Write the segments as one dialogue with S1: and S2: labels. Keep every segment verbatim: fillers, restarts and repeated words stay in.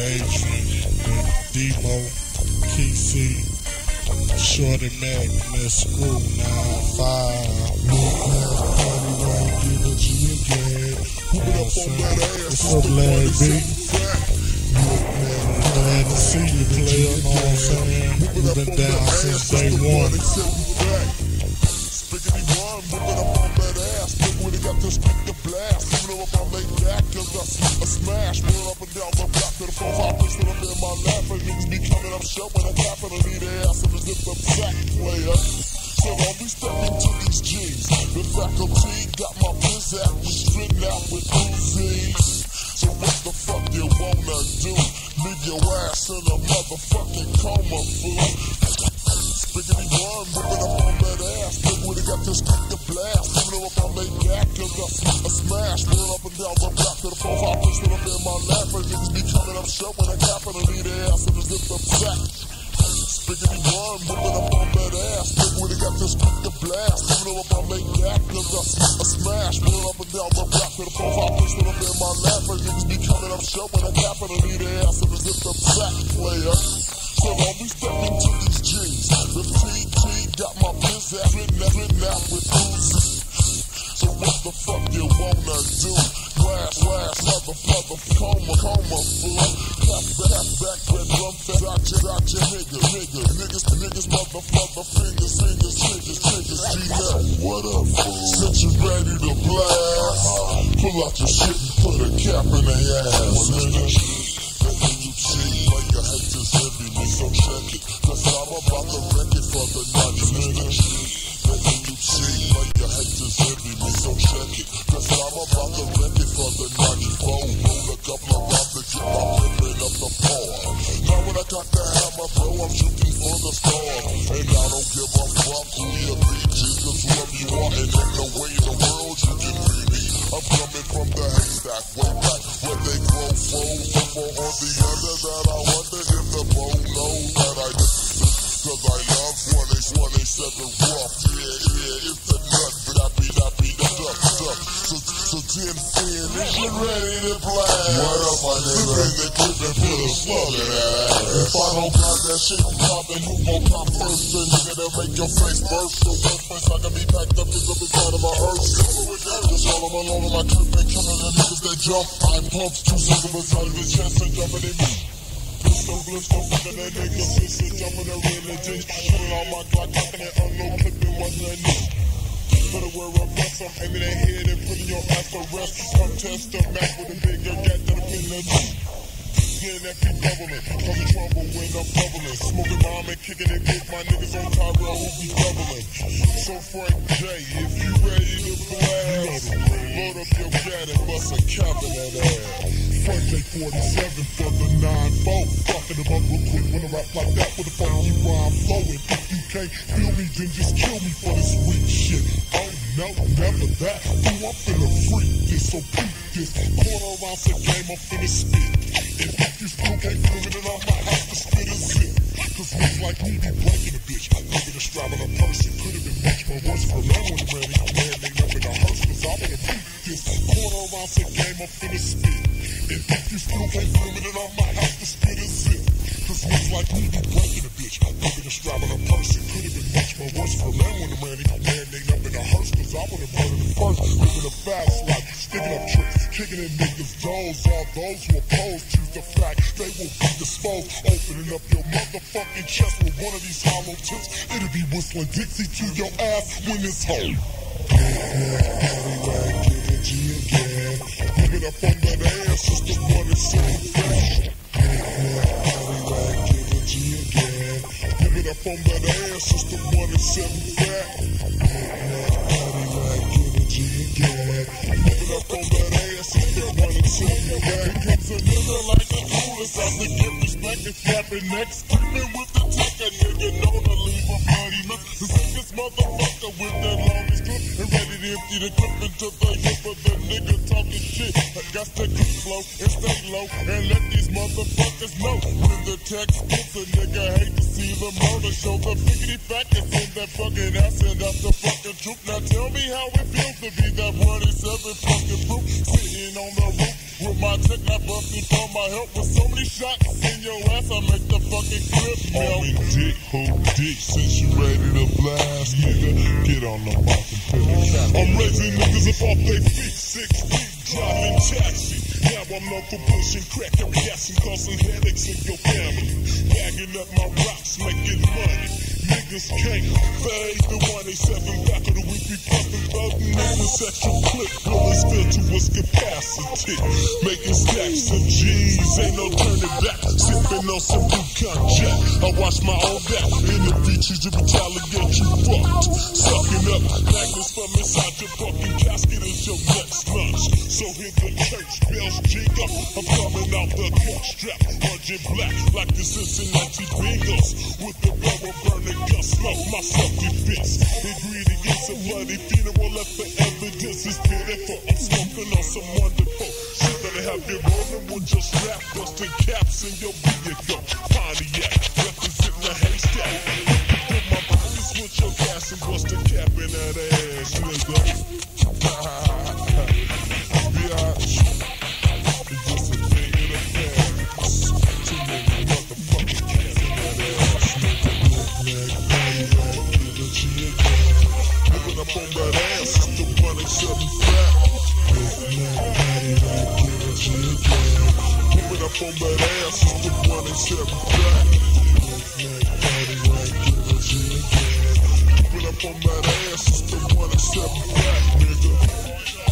S1: Adrian, Debo, Key Shorty Mac, Miss Screw, nine five. What's up, Larry B? Glad to see you, player, know what I'm saying? We've been down since day one.
S2: Spiggity one, whipping up on that ass. Nigga when they got this quick to blast. Even though if I lay back, cause I see a smash. Run up and down the block to the phone. I push it up in my lap. And niggas be coming up shut when I tap and I need their ass in the zip up sack player. So I'll be stepping to these G's. The faculty got my biz at. We straighten out with Uzis. So what the fuck you wanna do? Leave your ass in a motherfucking coma, fool. Spiggity one, whipping up on that ass. Nigga when they got this quick to blast. Even though if I lay back, cause I see a smash. Run up and down the block to the phone. I push it up in my lap. And niggas be coming up shut when I cap and I need their ass in the zip up sack. Spiggity one, whipping up on that ass. Nigga when they got this quick to blast. Even though if I lay back, cause I see a smash. Run up and down the block to the phone. I push it up in my lap. And niggas be coming up shut when I cap and I need their ass in the zip up sack, player. So I'll be stepping to these G's. The T T got my biz at, written out with Uzi. So what the fuck you wanna do? Blast, blast, mother, mother, coma, coma, fool. Clap back, back, red drum fed out your, out your nigga, nigga. Niggas, niggas, mother, mother, fingers, fingers, fingers, fingers, G-Nut. What up, fool? Since you ready to blast, pull out your shit and put a cap in their ass, nigga. Like your haters heavy, me so check it. Cause I'm about to wreck it for the night, nigga. Making you cheat like your haters heavy, me so check it. Cause I'm about to wreck it for the ninety-four. Roll a couple of rounds to get my pimpin' up the paw. Now when I got the hammer, bro, I'm shooting for the stars. And I don't give a fuck who you be, cause whoever you are, and ain't no way in the world you can be me. I'm coming from the haystack, way back where they grow froze. On the other that I wonder if the bro knows that I do. Cause I love one H one H seven rough. Yeah, yeah, it's the nut, but I be, I be the duck, duck. So, so ten ten, is you ready to blast? What up, my nigga? Bring the clip and put a slug in that ass. If I don't got that shit, you pop and who gon' pop first? Then nigga, that make your face burst. So one place I can be packed up, is up inside of my hearse. Just all I'm alone on my clip and killing the niggas that jump. I pumps two syllables out of his chest and jumping in me. Blister, blister, fucking that nigga, sister, jumping a real legit. Pulling on my Glock, knocking it on no clipping, wasn't that new? Better wear a vest, I'm aiming that head and putting your ass to rest. Come test the Mac with a bigger gat than a pin of G. Then that keep bubbling, causing trouble when I'm bubbling. Smoking bomb and kicking it with my niggas on Tyrell who be doubling. So Frank J, if you ready to blast, load up your gat and bust a cap in that ass. Frank J forty-seven for the nine four. Fucking them up real quick when I rap like that with a funky rhyme flowing. If you can't feel me, then just kill me for this weak shit. Oh no, never that. Ooh, I'm finna freak this, so peep this. Quarter rounds a game, I'm finna spit. And if you still can't feel me, then I might have to spit a zip. Cause looks like me be breaking a bitch. Looking to straddle a person, could've been much more worse for now when the man ain't up in a hearse. Cause I wanna beat this. Quarter rounds a game, I'm finna spit. And if you still can't feel me, then I might have to spit a zip. Cause looks like me be breaking a bitch. Looking to straddle a person, could've been much more worse for now when the man ain't up in a hearse. Cause I wanna burn it first. Living a fast life, sticking up tricks, kicking in niggas' doors. All those who oppose choose the fact they will be disposed. Opening up your motherfucking chest with one of these hollow tips. It'll be whistling Dixie to your ass when it's home. Give it up on that ass, just the one that's so fresh. Give it up on that ass, just the one that's so fat. Give it up on that ass, just the one that's so fat. Comes a nigga like a coolest out to give respect and snapping necks. Creeping with the tech, a nigga known to leave a bloody mess. To see this motherfucker with that longest clip and ready to empty the clip into the hip of the nigga talking shit. I got to keep slow and stay low and let these motherfuckers know. When the text gets a nigga hate to see the murder show. The biggity fact is in that fucking ass and that's the fucking truth. Now tell me how it feels to be that one seven fucking proof sitting on the roof. With my tech, I busted for my help with so many shots in your ass, I make the fucking grip melt.
S1: On me dick, hold dick, since you ready to blast, nigga, get on the mouth and put it down.
S2: I'm raising niggas up off their feet, six feet, driving taxi. Now I'm known for pushing crack and gas and causing headaches in your family. Bagging up my rocks, making money. Niggas can't fade the one eighty-seven back of the week. We pumping building niggas at your clip. Bullets filled to its capacity. Making stacks of G's, ain't no turning back. Sipping on some blue jack. I watch my own back. In the beaches to retaliate, you fucked. Sucking up magnets from inside your fucking casket is your next lunch. So hit the church bells jig up. I'm coming out the gun strap. Hundred black like the Cincinnati Bengals. With the rubber burning gun smoke, my self-defense. Ingredients of bloody funeral left for evidence is pitiful. I'm smoking on some wonderful shit that I have you rolling with just rap busting caps in your vehicle. Pontiac, representing the haystack. Put my bodies with your gas and bust a cap in that ass, nigga. Biatch, it's just a thing in the past. Too many motherfucking cats in that ass, nigga. Moving up on that ass, it's the one eighty-seven flat. Moving up on that ass, it's the one eighty-seven flat. Moving up on that ass, it's the one eighty-seven flat, nigga.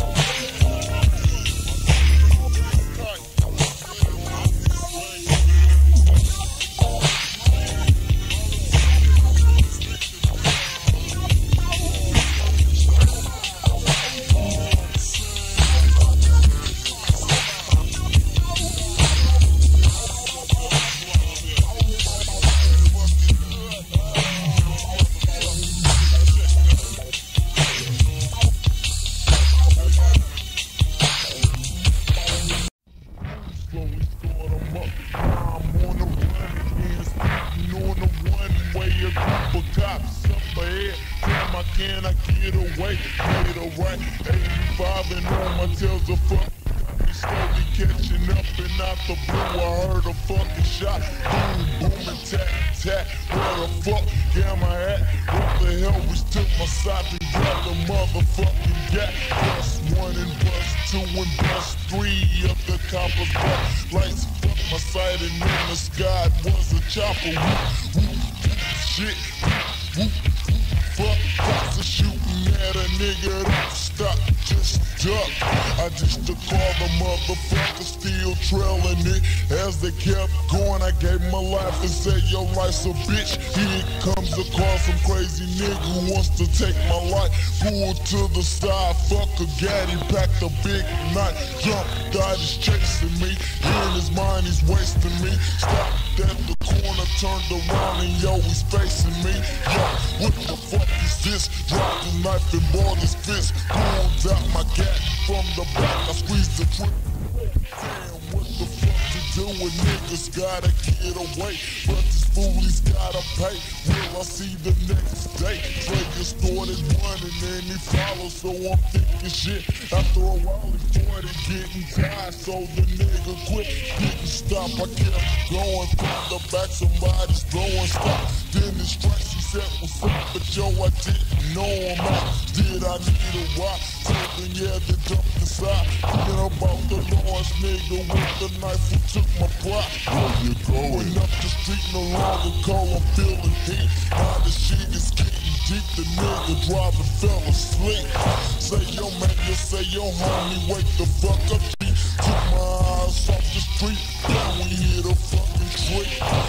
S2: Can I get away? Made a right, eighty-five and on my tails are fuck. Slowly catching up and out the blue, I heard a fucking shot. Boom, boom and tack, tack. Where the fuck am I at? What the hell? We took my side and grabbed the motherfucking gap. Bust one and bust two and bust three up the copper's butt. Lights fuck my sight and in the sky it was a chopper. Whoop, whoop, shit, whoop, whoop. Fuck, cops are shooting at a nigga, don't stop, just duck. I just to call the motherfucker, still trailing it. As they kept going, I gave my life and said, your life's a bitch. Here comes across some crazy nigga who wants to take my life. Pulled to the side, fuck a gaddy, packed a big knife. Jumped out, he's chasing me. In his mind, he's wasting me. Stopped at the corner, turned around, and yo, he's facing me. Yo, what the fuck is this? Dropped his knife and balled his fist. Pulled out my gat from the back, I squeezed the trigger. Damn, what the fuck to do when niggas gotta get away? But this fool, he's gotta pay. Will I see the next day? Trigger started running and he followed, so I'm thinking shit. After a while, he started getting tired, so the nigga quit. Didn't stop, I kept going. From the back, somebody's throwing stop. Then the strikes, he said, what's up? But yo, I didn't know him out. Did I need a rock? Told him, yeah, they jumped inside. Thinking about the large nigga with the knife who took my pride. Where you going? Up the street, no longer cold, I'm feeling heat. Now the shit is getting deep, the nigga driving fell asleep. Say yo man, you say yo homie, wake the fuck up, G. Took my eyes off the street, now we hit a fucking tree.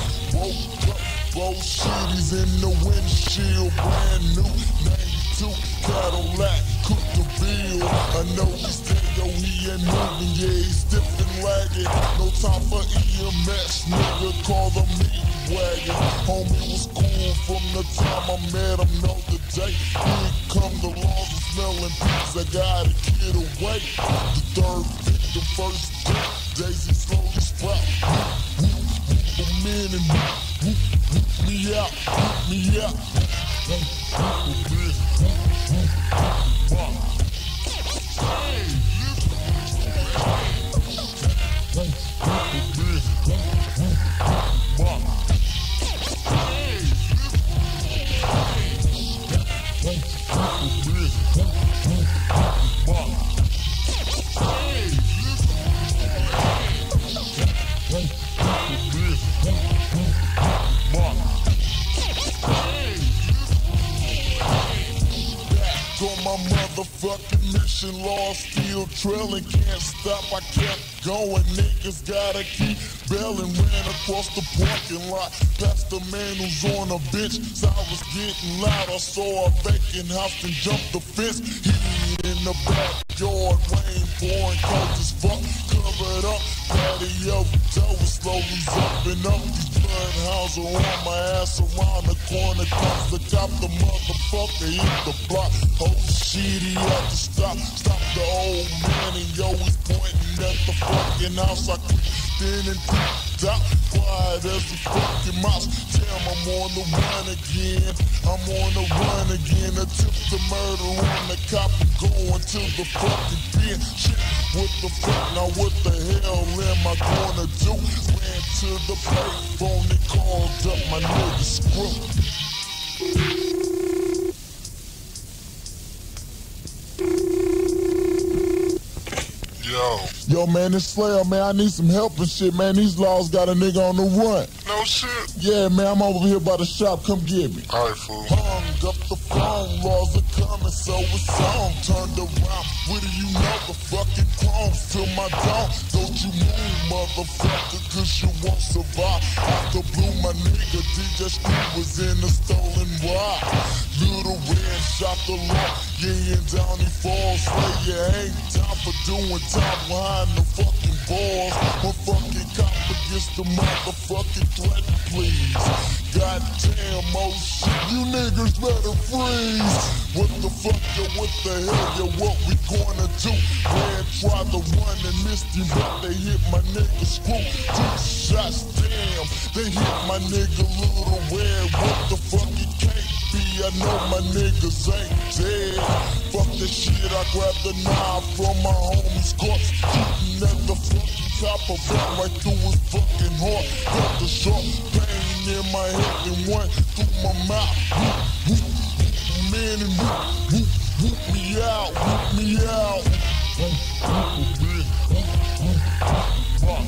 S2: Woke up, both shitties in the windshield, brand new, ninety-two Cadillac, cooked the bill. I know he's dead, yo, he ain't moving, yeah, he's stiff and lagging. No time for E M S, nigga, call the meat wagon. Homie was cool from the time I met him, know the day. Here come the laws of smelling pigs, I gotta get away. The third victim, first death, Daisy slowly sprout. Whoop, whoop, whoop, a man and whoop, whoop, whoop me out, whoop me out. Whoop, whoop, a man, whoop, whoop, whoop, whoop. Hey, listen. On my motherfucking mission, lost, still trailing, can't stop, I kept going, niggas gotta keep bailing, ran across the parking lot, past the man who's on a bench, so I was getting loud, I saw a vacant house and jumped the fence, he in the backyard, rain pouring, cold as fuck, covered up, patio door was slowly zipping up, these bloodhounds are on my ass, around the corner comes the cop, the motherfucker hit the block, oh shit, he had to stop, stop the old man, and yo, he's pointing at the fucking house, I clicked in and peeked out, quiet as a fucking mouse, damn, I'm on the run again, I'm on the run again, attempt to murder on the cop, I'm going to the fucking pen, shit, what the fuck, now what the hell am I gonna do, ran to the payphone and called up my nigga Screw.
S1: Yo.
S2: Yo, man, it's Slayer, man. I need some help and shit, man. These laws got a nigga on the run.
S1: No shit.
S2: Yeah, man, I'm over here by the shop. Come get me.
S1: Alright, fool.
S2: Hung up the phone, laws are coming, so it's on. Turned around, what do you know? The fucking clones till my dawn. Don't you move, motherfucker, cause you won't survive. Out the blue, my nigga, D J Screw was in a stolen ride. Little Red shot the law, yeah, and down he falls. Slayer ain't time for doing time behind the fucking balls. One fucking cop against the motherfucking threat, please. Goddamn, oh shit, you niggas better freeze. What the fuck, yo, what the hell, yo, what we gonna do? Red tried to run and missed him, but they hit my nigga Screw. Two shots, damn, they hit my nigga Little Red. What the fuck, it can't be, I know my niggas ain't dead. Fuck this shit, I grabbed the knife from my homie's corpse, shooting at the fucking cop, I fell right through his fucking heart. Felt the sharp pain in my head and went through my mouth. Whoop, whoop, whoop, man, and whoop, whoop, whoop me out, whoop me out. Whoop, whoop, whoop, whoop, whoop, whoop.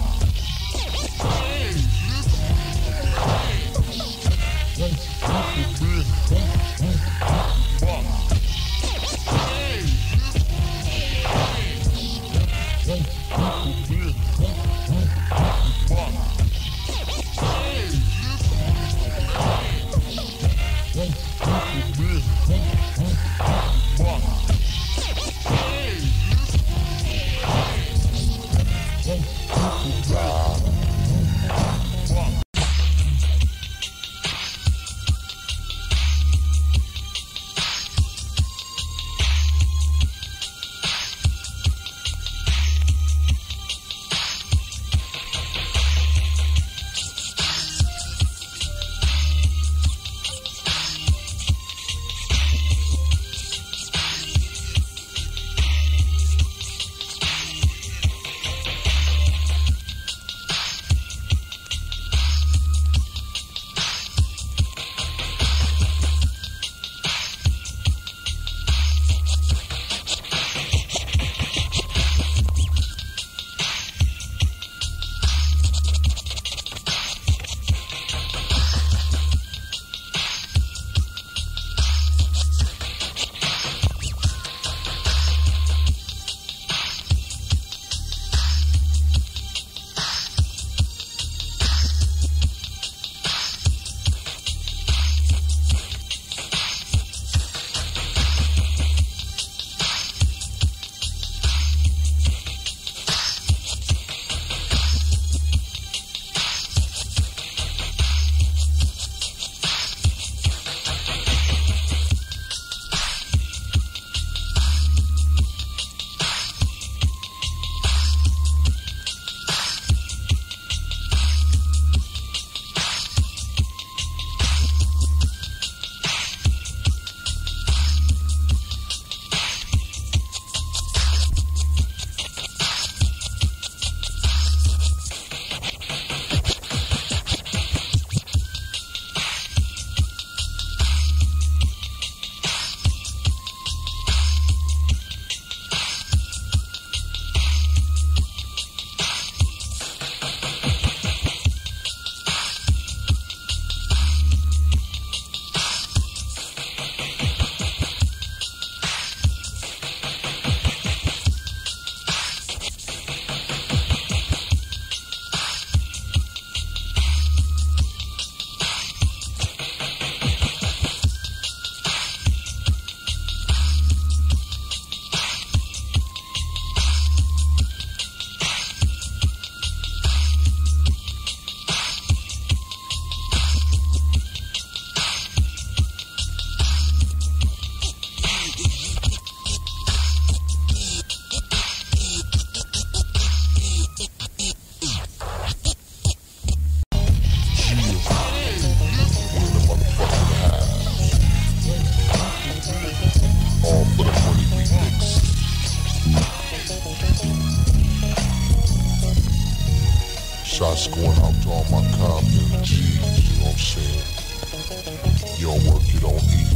S2: To all my Compton G's, you know what I'm saying? You don't work, you don't eat.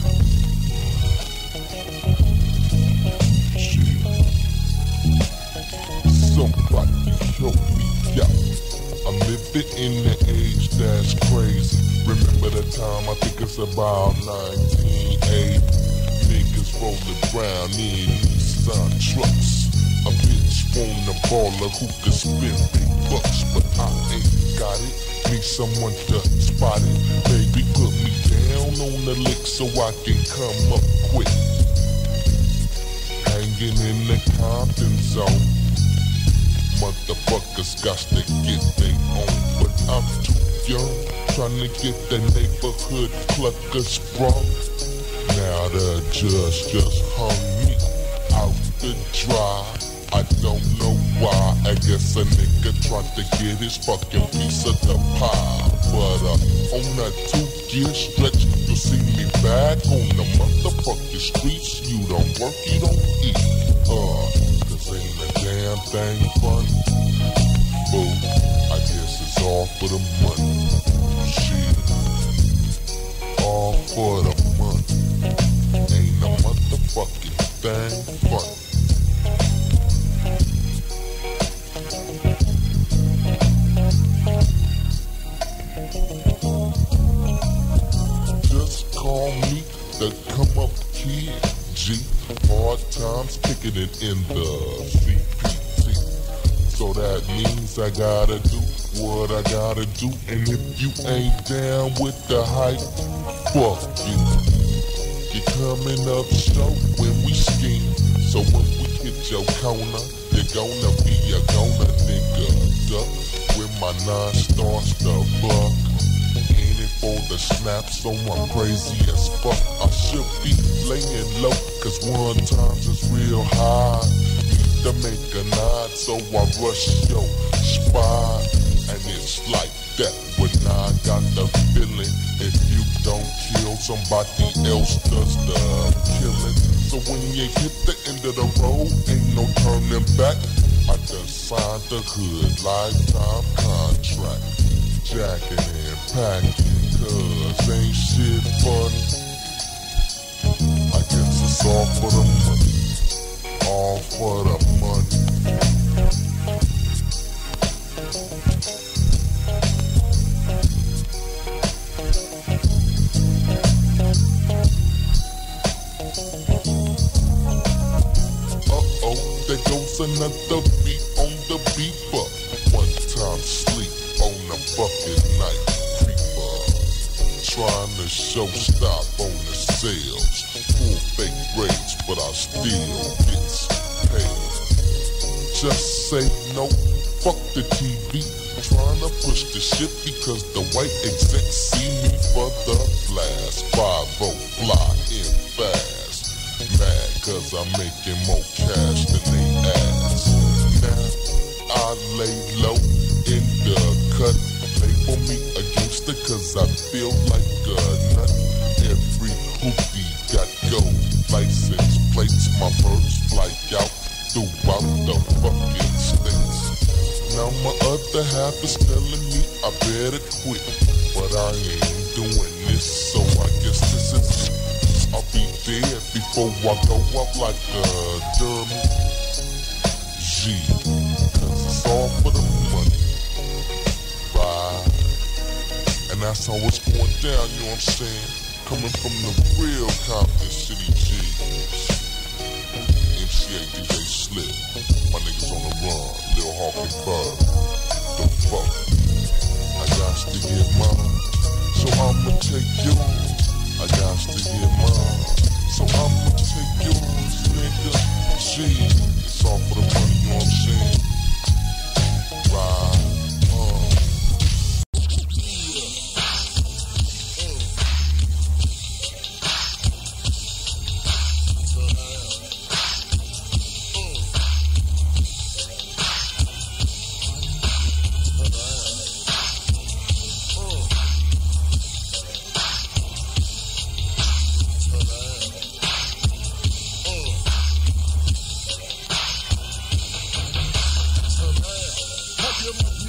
S2: Shit. Somebody help me out. I'm living in the age that's crazy. Remember the time, I think it's about nineteen eighty. Niggas rolling around in Nissan trucks. A bitch want a baller who can spend big bucks, but I ain't got it. Need someone to spot it. Baby, put me down on the lick so I can come up quick. Hanging in the Compton zone. Motherfuckers got to get they own, but I'm too young. Trying to get the neighborhood cluckers sprung. Now the judge just hung me out the dry. I don't know why. I guess a nigga tried to get his fucking piece of the pie. But uh, on that two-year stretch, you'll see me back on the motherfucking streets. You don't work, you don't eat. Uh, cause ain't a damn thing fun. Boo, I guess it's all for the money. Shit, all for the money. Ain't no motherfucking thing fun. Just call me the come up kid, G. Hard times kicking it in the C P T. So that means I gotta do what I gotta do. And if you ain't down with the hype, fuck you. You're coming up short when we scheme. So when we hit your corner, you're gonna be a goner nigga. Duck with my non-starch the buck. Ain't it for the snap, so I'm crazy as fuck. I should be laying low, cause one times is real high. Need to make a nod, so I rush your spot. And it's like that when I got the feeling. If you don't kill, somebody else does the killing. So when you hit the end of the road, ain't no turning back. I just signed the hood lifetime contract. Jacking and packing, cause ain't shit fun. I guess it's all for the money. All for the money. Uh-oh, there goes another beat on the beeper. One time sleep on the fucking night creeper. Trying to show stop on the sales. Full fake grades, but I still get paid. Just say no, fuck the T V. Trying to push the shit because the white execs see me for the blast. five oh fly in fast. Mad cause I'm making more cash than they ask. Now I lay low in the cut. Label me a gangster cause I feel like a nut. Every hoopty got gold license plates. My birds fly out throughout the fucking states. Now my other half is telling me I better quit, but I ain't doing this, so I guess this is it. I'll be dead before I go up like a dummy. G, cause it's all for the money. Right. And that's how it's going down, you know what I'm saying? Coming from the real Compton City G's. M C A D J Slip. My niggas on the run. Lil Hawk and Bird. The fuck? I got to get mine. So I'ma take yours. I got to get mine. So I'ma take yours, nigga. Gee, it's all for the money, you know what I'm saying? Right. Uh.
S3: Give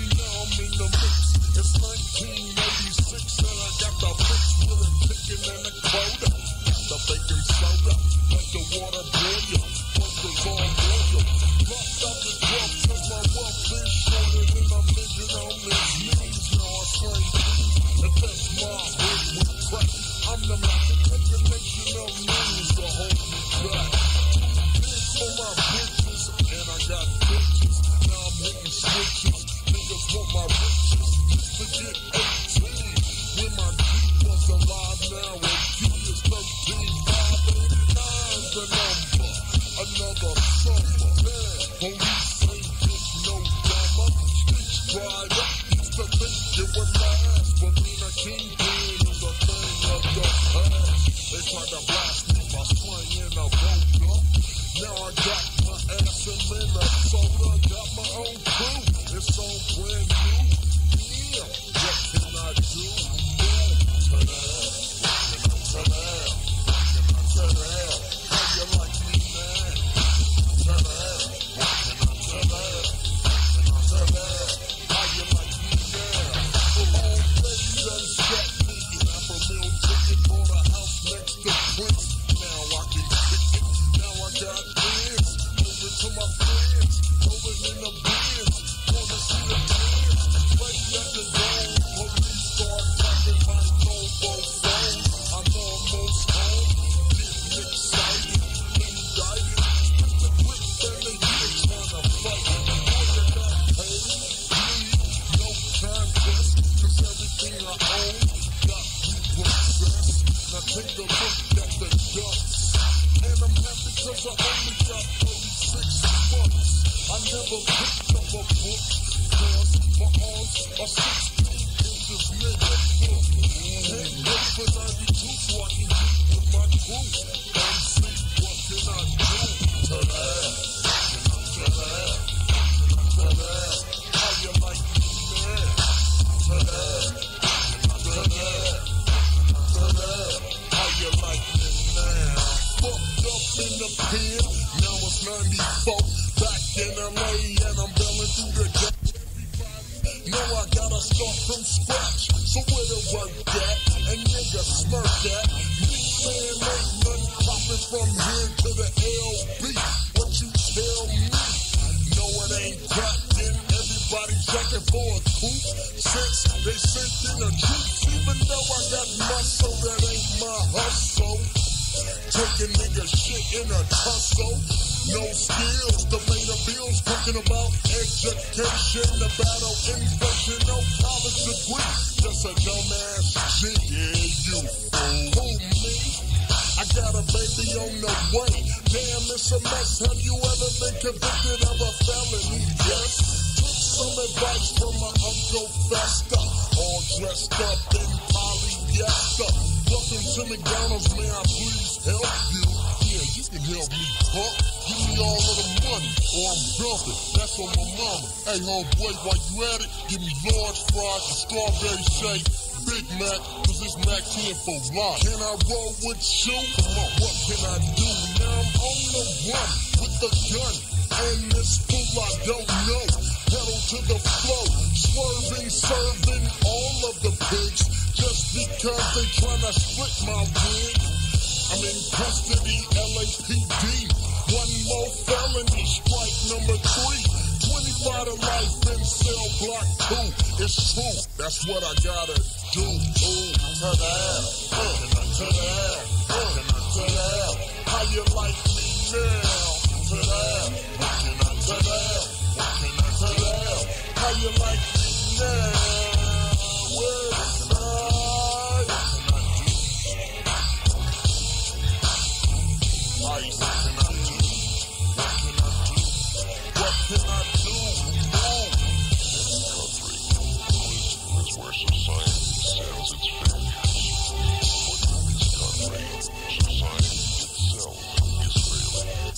S2: It's nineteen eighty-six and I got the fix with a chicken and a quota. Got the baking soda, let the water boil. Workers on boil. Locked out the club cause my wealth is shorter than I'm living on these knees. Now I slang peas and that's my hood with crack. I'm the magic combination of means to hold me back. Big for my bitches and I got bitches. Now I'm hitting switches. Niggas want my riches. Used to get eighteen when my Jeep was alive. Now it's Q is thirteen. five eighty-nine's the number. Another summer. Police ain't get no dumber. Streets dried up. Used to think it would last, but being a kingpin is a thing of the past. They tried to blast me by slaying a road up. Now I got my ass in Minnesota. Got my own crew. It's so brand new. Yeah, what can I do? Boom, to that, to that, to that. How you like me now? To that, to that, to that. How you like me now? The old lady done set me. Half a meal ticket for the house next to Prince. Now I can kick it. Now I got ends. Moving to my friends. Rolling in the bins. Wanna see the kids. Right at the zone. Police start tapping my mobile phone. I'm almost home. Getting excited. Indicted. With the grip and the year trying to fight. Boy, you got paid. Bleed. No contest. Cause everything I own got repossessed. Now take a look at the dust. And I'm happy cause I only got thirty-six months. I never picked up a book. Cause my arms are sixteen inches, nigga. Can't wait for ninety-two so I can get with my crew. And see what can I do? To that, to that, to that. How you like me now? To that, to that, to that. How you like me now? Fucked up in the pen, now it's ninety-four. Back in L A and I'm bailing through the gap. Now I gotta start from scratch. So where the work at? And nigga smirk at. Me saying ain't nothing poppin' from here to the L B. What you tell me? No, it ain't crackin'. Everybody checking for a coup. Since they sent in the troops, even though I got muscle, that ain't my hustle. Taking nigga shit in a tussle. No skills to pay the bills. Talking about education, the battle, inflation, no college degree. Just a dumbass shit, yeah, you fool. Who, me? I got a baby on the way. Damn, it's a mess. Have you ever been convicted of a felony? Yes. Took some advice from my Uncle Fester. All dressed up in polyester. Welcome to McDonald's, may I please help you? Yeah, you can help me, huh? Give me all of the money, or I'm dumping. That's on my mama. Hey, homeboy, while you at it, give me large fries and strawberry shake. Big Mac, cause it's Mac ten for life. Can I roll with you? Come on, what can I do? Now I'm on the run with the gun. And this fool I don't know. Pedal to the flow, swerving, serving all of the pigs. Just because they tryna split my wig. I'm in custody, L A P D. One more felony, strike number three. twenty-five to life in cell block two. It's true, that's what I gotta do. Ooh, to that, uh, to that, uh, to that. How you like me now? To that, to that, to that. How you like me now? Where's I? Ice. What can I do? Oh. This country is where society sells its failures. But in this country, society itself is failing.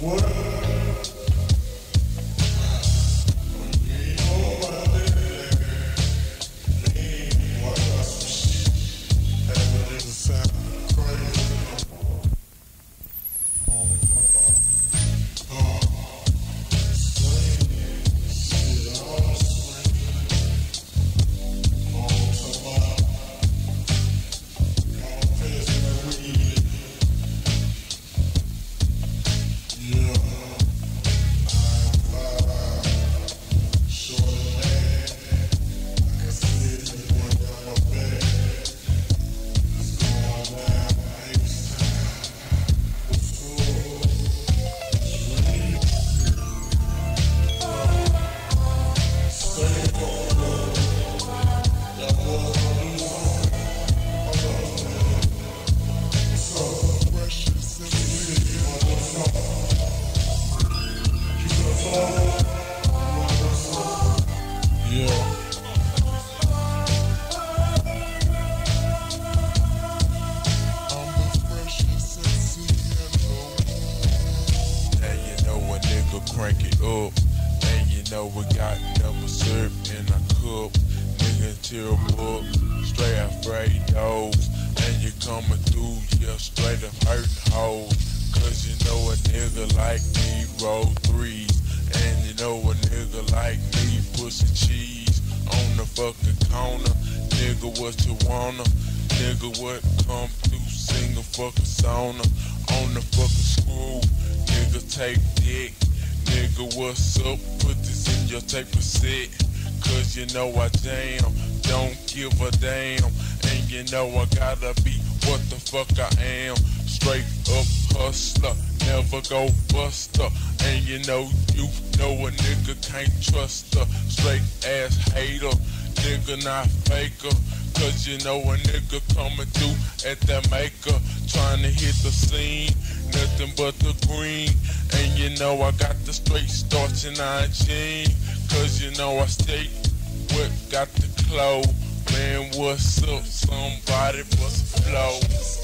S3: Crank it up, and you know we got number syrup in our cup. Nigga tear up, straight Alfredos, and you coming through, yeah, straight up hurting hoes. Cause you know a nigga like me roll threes, and you know a nigga like me pussy cheese on the fucking corner. Nigga, what you wanna? Nigga, what come through, sing a fucking sauna on the fucking screw. Nigga, take dick. Nigga, what's up? Put this in your tape cassette. Cause you know I jam, don't give a damn. And you know I gotta be what the fuck I am. Straight up hustler, never go buster. And you know, you know a nigga can't trust her. Straight ass hater, nigga not faker. Cause you know a nigga coming through at that maker, trying to hit the scene, nothing but the green. And you know I got the straight starch and I jean. Cause you know I stay what got the clothes. Man, what's up? Somebody bust a flow.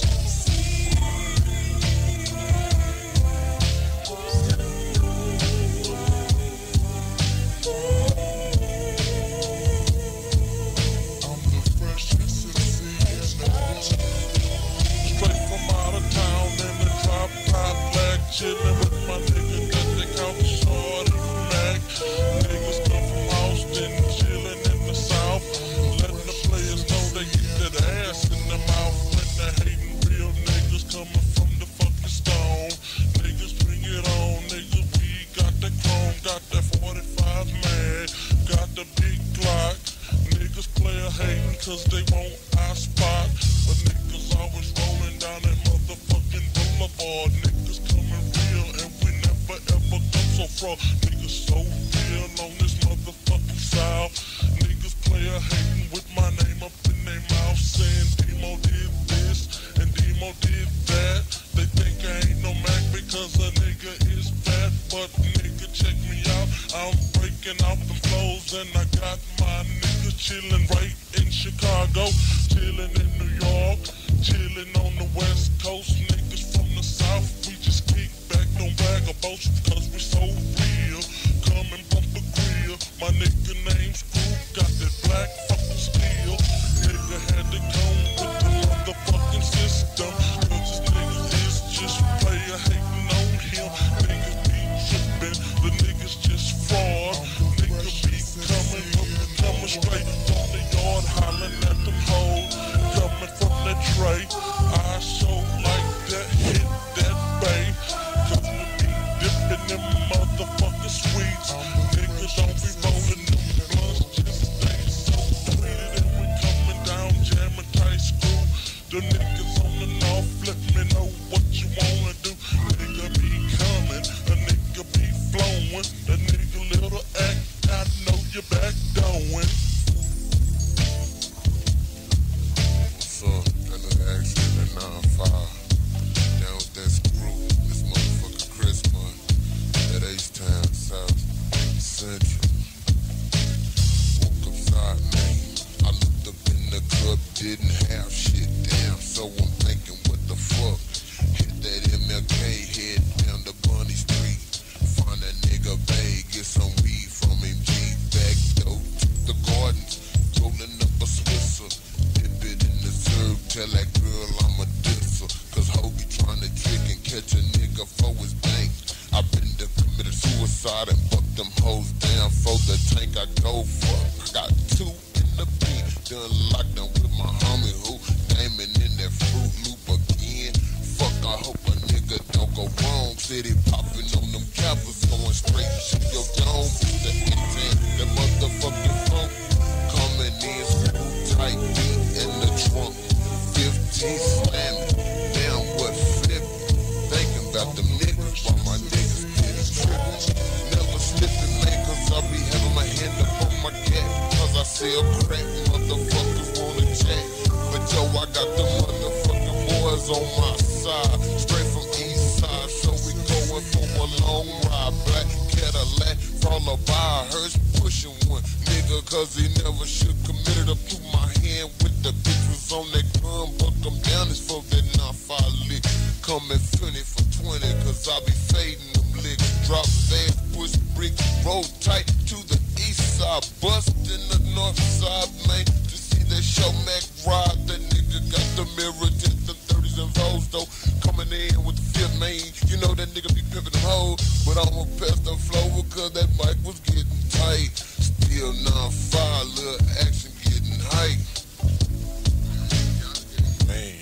S1: Chillin' with my niggas that they call me Shorty Mac. Niggas come from Austin, chillin' in the South. Letting the players know they get that ass in the mouth. When they hating real niggas coming from the fucking stone. Niggas bring it on, niggas, we got that chrome, got that forty-five mag, got the big Glock. Niggas player hating cause they want our spot. But niggas always rolling down that motherfucking boulevard. Niggas coming real and we never ever come so far. Niggas so real on this motherfucking south. Niggas player hating with my name up in their mouth, saying Demo did this and Demo did that. They think I ain't no Mac because a nigga is fat. But nigga, check me out, I'm breaking out the flows and I got my niggas chillin' right in Chicago, chillin' in New York, chillin' on the West Coast. Niggas from the South, we just kick back, don't brag about you cause we so real. Come and bump a grill, my nigga name's Screw, got that black fucking steel. Nigga had to come with the motherfucking system, cause this nigga is just player hating on him. Niggas be trippin', the niggas just fraud. Nigga be coming up, coming straight from the yard, hollering at them hoes, coming from the tray. I show like that, hit that bay, cause we be dipping them motherfucking sweets. Niggas don't be rolling them blunts, just stay so sweet. And we coming down, jamming tight screw. The niggas on the north, let me know what you wanna do. Nigga be coming, a nigga be flowing. A nigga little act, I know you back going. What's up? That little action at nine five. Down with that Screw, this motherfucker Christmas. At H-Town, South Central.
S2: east side and buck them hoes down for the tank I go for. I got two in the beat, done locked down with my homie who gaming in that Fruit Loop again. Fuck, I hope a nigga don't go wrong. City popping on them cappers, going straight to your dome. The intent, the motherfucking funk coming in smooth, tight beat in the trunk. fifteen slamming, down what flip. Thinking about them niggas while my niggas getting trippin'. Never slipping, man, cause I be having my hand up on my cat. Cause I sell crack, motherfuckers wanna chat. But yo, I got the motherfucking boys on my side. Straight from east side, so we going for a long ride. Black Cadillac, followed by a hearse, pushing one nigga, cause he never should committed up to my hand with the bitch was on that gun. Buck him down, it's for that nine five lick. Coming twenty for twenty, cause I be fading them licks. Drop fast, push bricks, roll tight to the east side. Bust in the north side, man, to see that show Mac ride. That nigga got the mirror, just the thirties and Vos, though. Coming in with the fifth main, you know that nigga be pimping them hoes. But I'ma pass the flow, cause that mic was getting tight. Still nine five, little action getting hype.
S3: Man.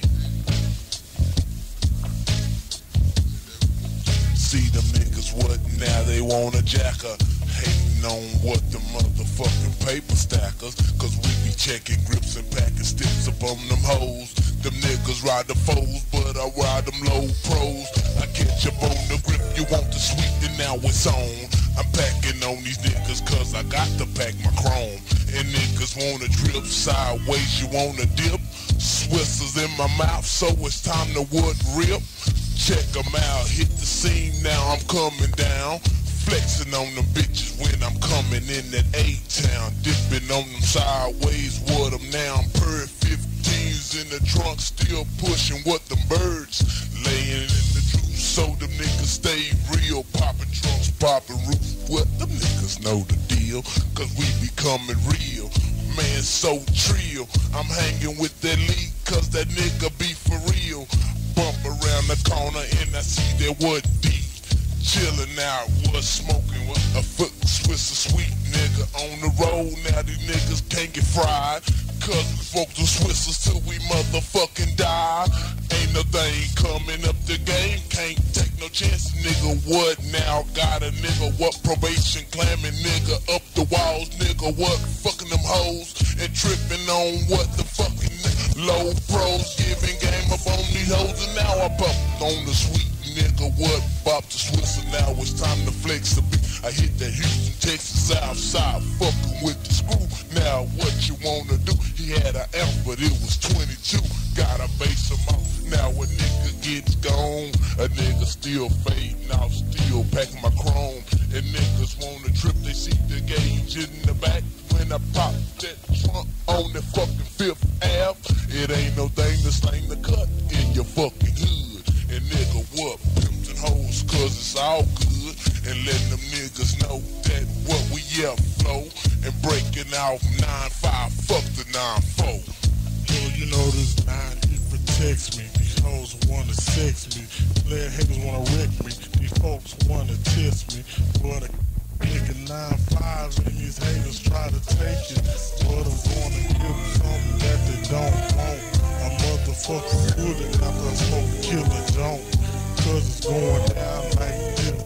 S3: See them niggas what now they wanna jacker. Hating on what the motherfucking paper stackers. Cause we be checking grips and packing sticks up on them hoes. Them niggas ride the foes, but I ride them low pros. I catch up on the grip, you want the sweet, and now it's on. I'm packing on these niggas cause I got to pack my chrome. And niggas wanna drip sideways, you wanna dip. Swissers in my mouth, so it's time to wood rip. Check them out, hit the scene, now I'm coming down. Flexing on them bitches when I'm coming in that A-town. Dipping on them sideways, what them now. I'm per fifteens in the trunk, still pushing what them birds. Laying in the juice, so them niggas stay real. Popping trunks, popping roofs, what them niggas know the deal. Cause we be coming real, man, so trill. I'm hanging with that lead, cause that nigga be for real. Bump around the corner and I see that what D. Chillin' out, was smoking with a foot Swiss, a sweet nigga on the road. Now these niggas can't get fried, cause we smoke the Swissers till we motherfucking die. Ain't no thing coming up the game, can't take no chance, nigga. What now? Got a nigga, what probation clamming, nigga, up the walls, nigga, what fucking them hoes and tripping on what the fucking low pros giving game up on these hoes. And now I pop on the sweet nigga, what bop the Swiss, and now it's time to flex a bit. I hit that Houston, Texas, outside, fucking with the screw. Now what you wanna do? He had an F, but it was twenty-two. Gotta base him off. Now a nigga gets gone, a nigga still fading off, still packing my chrome. And niggas wanna trip, they see the gauge in the back. When I pop that trunk on the fucking Fifth Ave, it ain't no thing to slang the cut in your fucking hood. And nigga, what? Pimps and hoes, cause it's all good. And letting them niggas know that what we yeah flow. And breaking off nine five, fuck the nine four.
S1: Yo, you know this nine, it protects me. These hoes wanna sex me. Player haters wanna wreck me. These folks wanna test me. But a nigga nine five and these haters try to take it. But I'm gonna give them something that they don't want. A motherfucking bullet after I smoke a killer don't. Cause it's going down like this.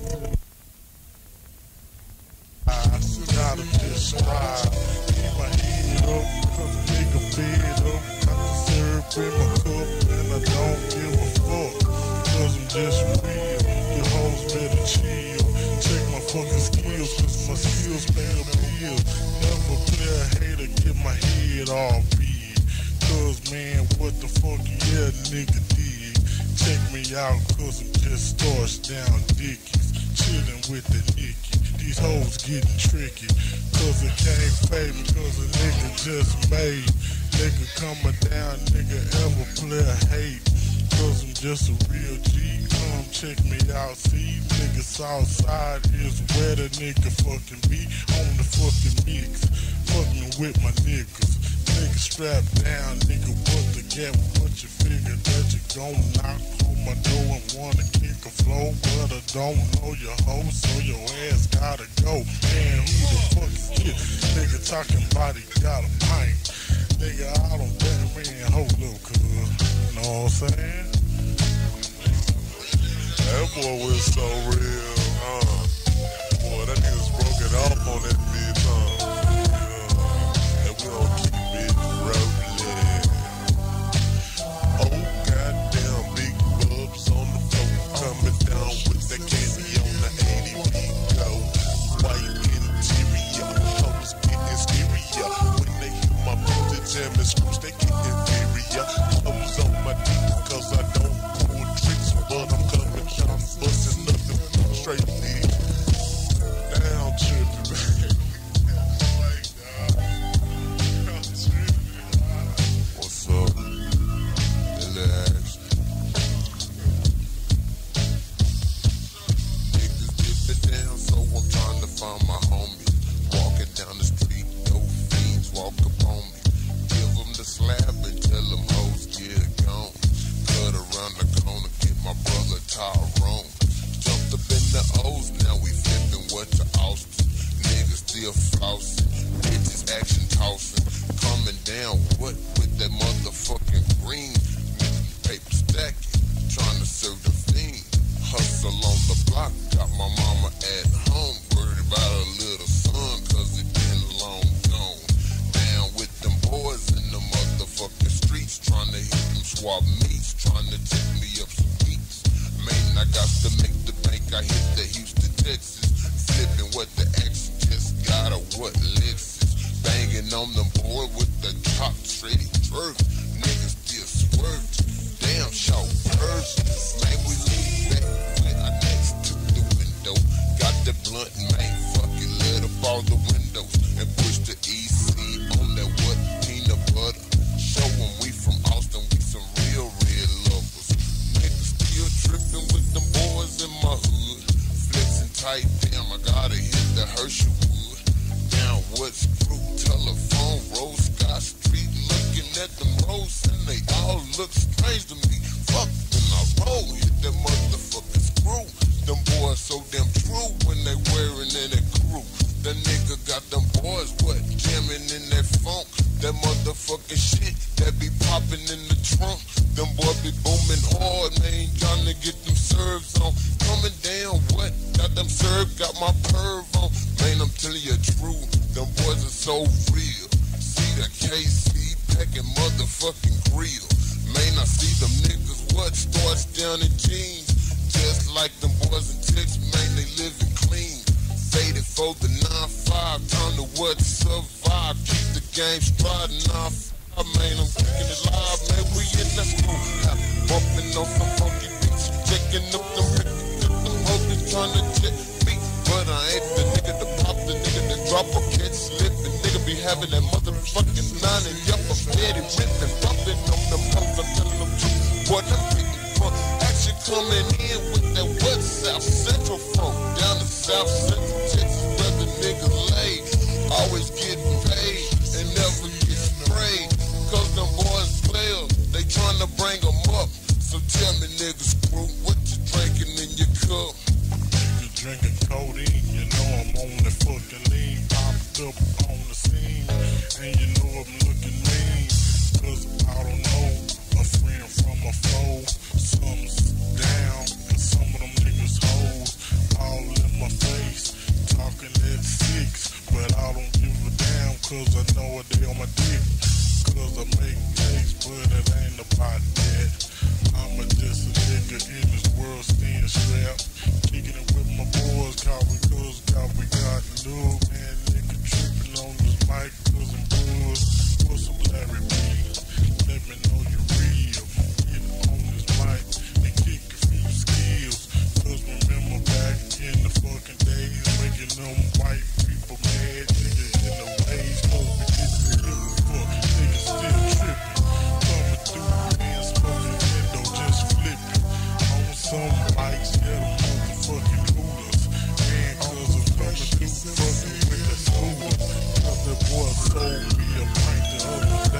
S1: I gotta just strive. Keep my head up, cause a nigga fed up. Got the syrup in my cup and I don't give a fuck. Cause I'm just real, your hoes better chill. Check my fucking skills, cause my skills pay the bills. Never play a hater, get my head all big. Cause man, what the fuck yeah nigga dig? Check me out, cause I'm just starched down dickies. Chillin' with the Nicky. These hoes getting tricky. Cause it can't fade me, cause a nigga just made. Nigga coming down, nigga ever play a hate. Cause I'm just a real G. Come check me out, see nigga Southside is where the nigga fucking be. On the fucking mix, fucking with my niggas. Nigga strapped down, nigga, what the gap? What you figure that you gon' knock on my door and wanna kick a flow? But I don't know your hoe, so your ass gotta go. Man, who the fuck is this? Nigga talking about he got a pint. Nigga, I don't bet, man, hold up, cuz. You know what I'm saying?
S2: That boy was so real, huh? Boy, that nigga's broke it off on that bitch, huh? Yeah. And we don't keep it rolling. Oh, goddamn, big bubs on the floor, coming down with that candy on the eighty feet go. White interior, hoes getting stereo. When they hear my music jamming screws, they get inferior. Clothes on my teeth, cause I don't pull tricks, but I'm coming down, busting nothing straight in. Down tripping, man. What's up? Relax. Niggas dip it down, so I'm trying to find my homies. Walking down the street, no fiends walk upon me. Give them the slab and tell them hoes get gone. Cut around the corner, get my brother Tyrone. Jumped up in the O's, now we flipping what to Austin. Niggas still flossing, bitches action tossing. Coming down, what with that motherfucking green? Paper stacking, trying to serve the fiend. Hustle on the block, got my mama at home. Worried about her little son, cause it been long gone. Down with them boys in the motherfucking streets, trying to hit them swap meets, trying to take me up some beats. Man, I got to make the bank, I hit the Houston, Texas. Flipping what the action just got or what Lexus. Banging on them boy with the top straight jerk. Niggas still swerved. Damn, shout person. Man, we lean back when I next to the window. Got the blunt, man, fuck it, lit up all the windows. And push the E C on that what peanut butter. Show them we from Austin, we some real, real lovers. Niggas still tripping with them boys in my hood. Flexing tight, damn, I gotta hit the Herschel wood. Down what's crew, telephone, Rose Scott Street. Looking at them roads and they all look strange to me. Fuck when I roll, hit that motherfucking screw. Them boys so damn true when they wearing in that crew. The nigga got them boys, what, jamming in that funk. That motherfucking shit that be popping in the trunk. Them boys be booming hard, man, trying to get them serves on. Coming down, what, got them served, got my perv on. Man, I'm telling you true, them boys are so real. See the K C packing motherfucking grill. Man, I see them niggas, what, starts down in jeans. Just like them boys in Texas, man, they living clean. Faded for the nine five, time to what, survive. Keep the game striding off. I mean, I'm kicking it live, man, we in the school. Bumping on some funky beats, checking up them records, them hoes trying to check me. But I ain't the nigga to pop, the nigga to drop or catch slip. The nigga be having that motherfucking nine and yup, I'm steady ripping, bumping on them hoes, I'm telling them truth. Boy, them big fun, action coming in with that what South Central from. Down to South Central Texas, where the niggas lay. Always getting paid and never get sprayed. Cause them boys player, they tryna bring them up. So tell me niggas, screw, what you drinking in your cup?
S1: Nigga drinking codeine, you know I'm on that fucking lean. Popped up on the scene, and you know I'm looking mean. Cause I don't know, a friend from a foe. Some's down, and some of them niggas hoes. All in my face, talking at six. But I don't give a damn, cause I know a day on my dick. Cause I make cakes, but it ain't about that. I'm a just a nigga in this world staying strapped. Kicking it with my boys, cause we cause God we got love, man. Nigga tripping on this mic, cause I'm buzz. What's up, Larry B? Let me know you're real. Get on this mic and kick a few skills. Cause remember back in the fucking days, making them white people mad. Niggas in the ways, cause we didn't give a fuck. Niggas still tripping. Coming through, man, smoking window, just flipping. On some bikes, yeah, the motherfucking coolers. Man, cause I'm coming through, fucking with the scooter. Cause the boy sold me a pint the other day.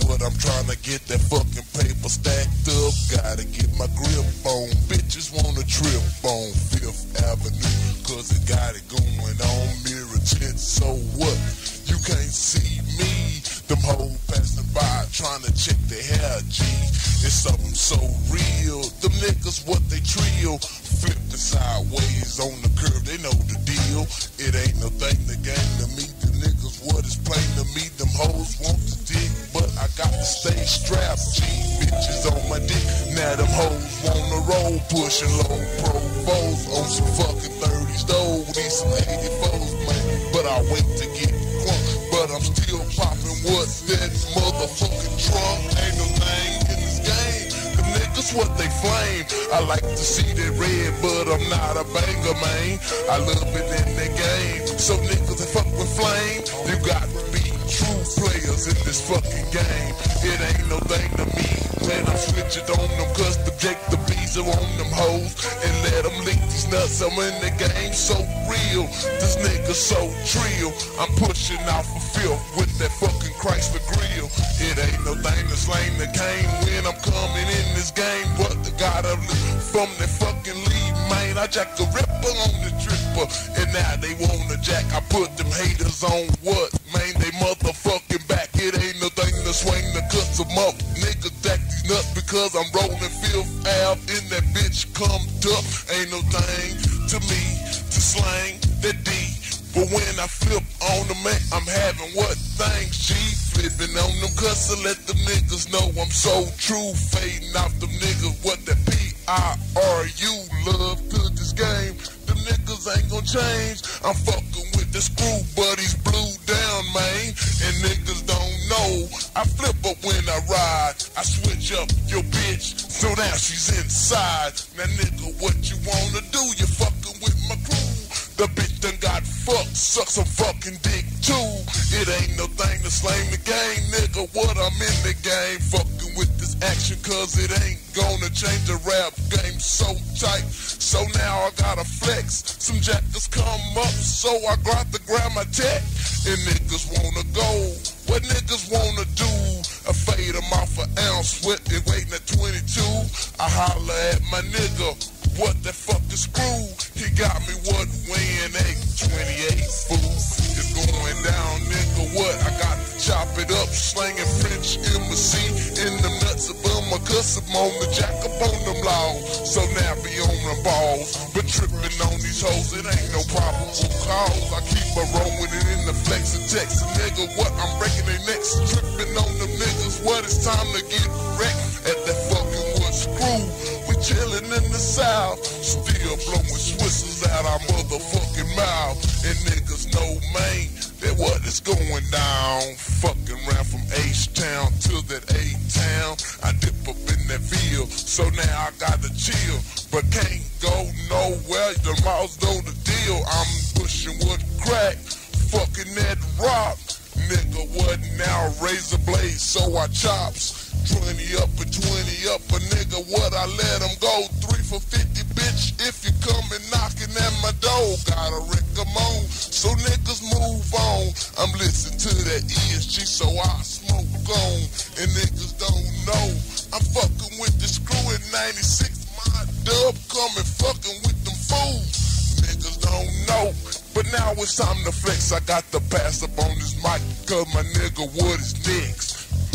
S2: but I'm trying to get that fucking paper stacked up. Gotta get my grip on. Bitches wanna trip on Fifth Avenue, cause it got it going on. Mirror tint, so what? You can't see me. Them hoes passing by trying to check their hair, G. It's something so real. Them niggas, what they trill. Flipping sideways on the curve, they know the deal. It ain't no thing to gain to me. The niggas, what is plain to me. Them hoes want to dig, but I got to stay strapped, G. Bitches on my dick. Now them hoes wanna roll, pushing low provos on some fucking thirties though. These some eighty-fours, man. But I wait to get crunk. But I'm still popping what that motherfucking trunk. Ain't no thing in this game. The niggas what they flame. I like to see that red, but I'm not a banger, man. I love it in the game. So niggas that fuck with flame, you got to be true players in this fucking game. It ain't no thing to me when I'm switching on them, cause the Jake the bees are on them hoes and let them lick these nuts. I'm in the game so real. This nigga so trill. I'm pushing out for filth with that fucking Chrysler grill. It ain't no thing to slang the cane when I'm coming in this game. But the God of from that fucking lead, man. I jack the ripper on the tripper, and now they wanna jack. I put them haters on what, man? They motherfucking back. It ain't no thing to swing the cuts them up. Nigga jack these nuts because I'm rolling Fifth Ave in that bitch clumped up. Ain't no thing to me to slang that D. But when I flip on them, man, I'm having what things, G. Flipping on them cuss to let them niggas know I'm so true. Fading off them niggas, what that P I R U love to this game. Them niggas ain't gon' change. I'm fucking with the screw buddies, blue down, man. And niggas don't know. I flip up when I ride. I switch up your bitch, so now she's inside. Now nigga, what you wanna do? You fucking with my crew. The bitch done got fucked, suck some fucking dick too. It ain't no thing to slang the game, nigga. What I'm in the game, fucking with this action, cause it ain't gonna change the rap game so tight. So now I gotta flex. Some jackers come up, so I got to grab my tech. And niggas wanna go. What niggas wanna do? I fade them off an ounce, sweating, waiting at twenty-two. I holler at my nigga. What the fuck is screw? He got me what weighing eight, twenty-eight fool. It's going down, nigga. What? I got to chop it up, slanging French embassy in the nuts of them. I cuss them on the jack up on them laws. So now be on the balls, but tripping on these hoes, it ain't no probable cause. I keep a roll with it in the flex and text, nigga. What? I'm breaking their necks, tripping on them niggas. What? It's time to get wrecked at that fucking wood screw. We chillin' in the south, still blowing Swissers out our motherfucking mouth. And niggas know, man, that what is going down. Fucking round from H-Town to that A-Town. I dip up in that field, so now I gotta chill. But can't go nowhere, the mouse know the deal. I'm pushing wood crack, fucking that rock. Nigga, what now? Razor blade, so I chops. twenty up and twenty up, a nigga, what I let him go. Three for fifty, bitch, if you coming knocking at my door. Gotta wreck them on, so niggas move on. I'm listening to that E S G, so I smoke on. And niggas don't know, I'm fucking with the screw in ninety-six. My dub coming fucking with them fools. Niggas don't know, but now it's time to flex. I got to pass up on this mic, cause my nigga, what is next?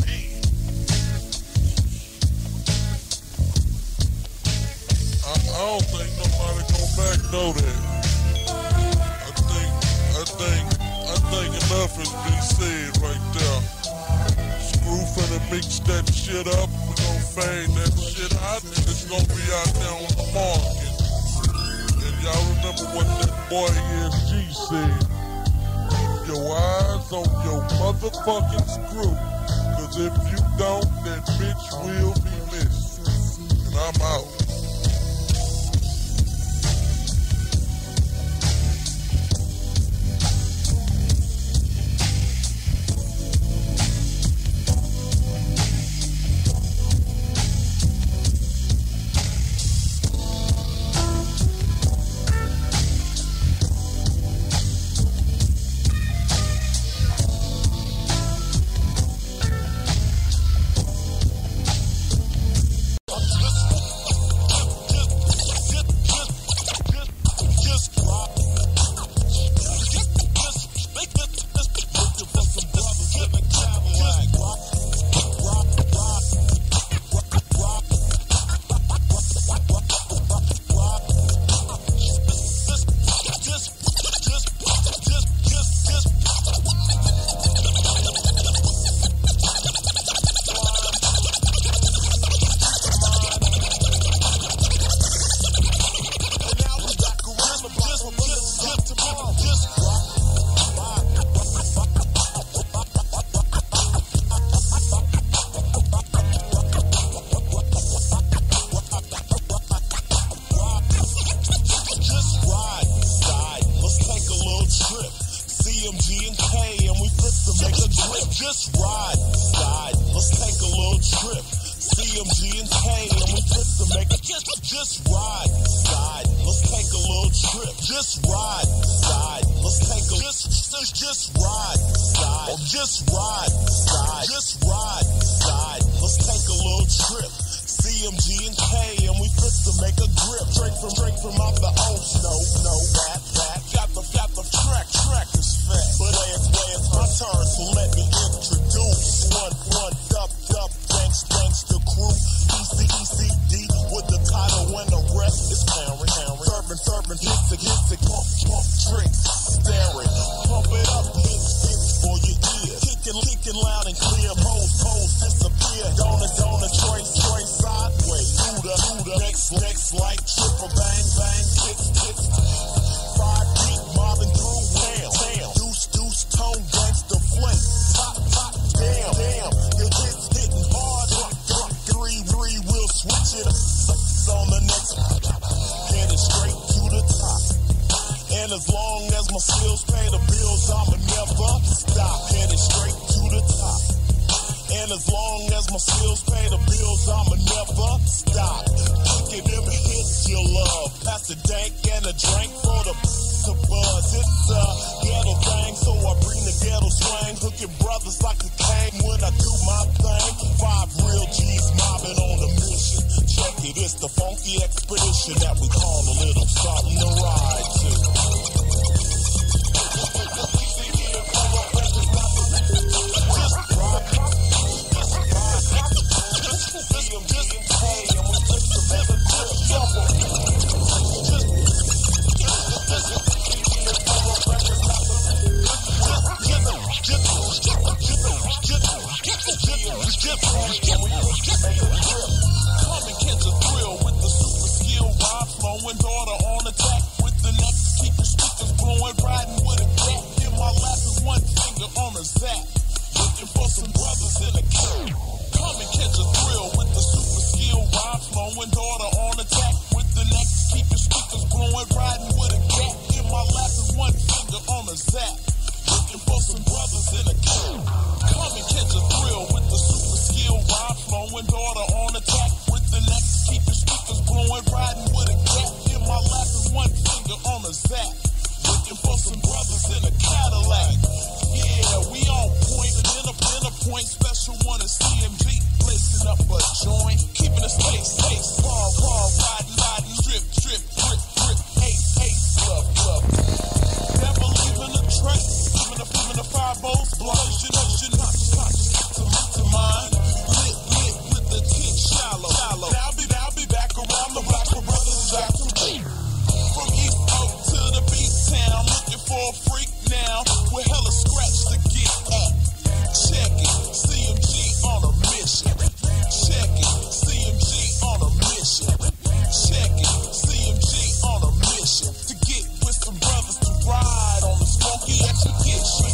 S1: I don't think nobody gon' back know that. I think, I think, I think enough has been said right there. Screw finna mix that shit up. We gon' fade that shit out, and it's gon' be out there on the market. And y'all remember what that boy E S G said? Keep your eyes on your motherfucking screw, cause if you don't, that bitch will be missed. And I'm out.
S2: M G and K, and we fit to make it. Just, just ride, side. Let's take a little trip. Just ride, side. Let's take a just, just, just ride, side. Or just ride, side. Just ride, side. Let's take a little trip. C M G and K, and we fit to make a grip. Drink from, drink from out the old snow, no, that, that. Got the, got the track, track is fat. But it's, it's my turn, so let me introduce one, one, up, up, thanks, thanks the crew. E C E C D with the title and the rest is Henry, Henry. Serving, serving, hits it, hits it, pump, pump, tricks, staring. Pump it up, hits, hits for your ears. Kicking, kicking loud and clear, hoes, hoes disappear. Donuts, donuts, trace, trace, sideways. Do the, do the, next, next, like triple bang, bang, kicks, kicks. Five deep, mobbing through, wham, damn. Deuce, deuce, tone, gangster, flame. Top, top, damn, damn. Your hits hitting hard, drop, drop. Three, three, we'll switch it up. On the next, headed straight to the top. And as long as my skills pay the bills, I'ma never stop. Headed straight to the top. And as long as my skills pay the bills, I'ma never stop. Kicking them hits you love. Pass the dank and a drink for the to buzz. It's a ghetto thing, so I bring the ghetto swing. Hooking brothers like a cane when I do my thing. Five real G's mobbing on a mission. Check it, it's the funky expedition that we call a little something to ride to. Come and catch a thrill with the super skill vibe, flowing daughter on attack with the next, keep your speakers blowing, riding with a cat. In my lap is one finger on a zap, looking for some brothers in a queue. Come and catch a thrill with the super skill vibe, flowing daughter on attack with the next, keep your speakers blowing, riding with a cat. In my lap is one finger on a zap, looking for some brothers in a queue. Come and catch a thrill with the super skill vibe, flowing daughter on attack with the next, keep your speakers blowing, riding with a cat. In my lap is one finger on a zap, looking for some brothers in a Cadillac. Yeah, we on point, in a, in a point, special one is C M G, blazing up a joint, keeping the space, space, car, car, riding, riding, drip, drip, drip, drip, eight, eight, glove, glove. Never leaving a trace, even a, even a five bowls, blind, you know, you know, to, to mine, lit, lit with the tick, shallow, shallow. Now I'll be, I'll be back around the block for brothers back to me. From East Oak to the beach town, looking for a freak now, with hella scratch to get at. Check it, C M G on a mission. Check it, C M G on a mission. Check it, C M G on a mission. To get with some brothers to ride on this funky expedition.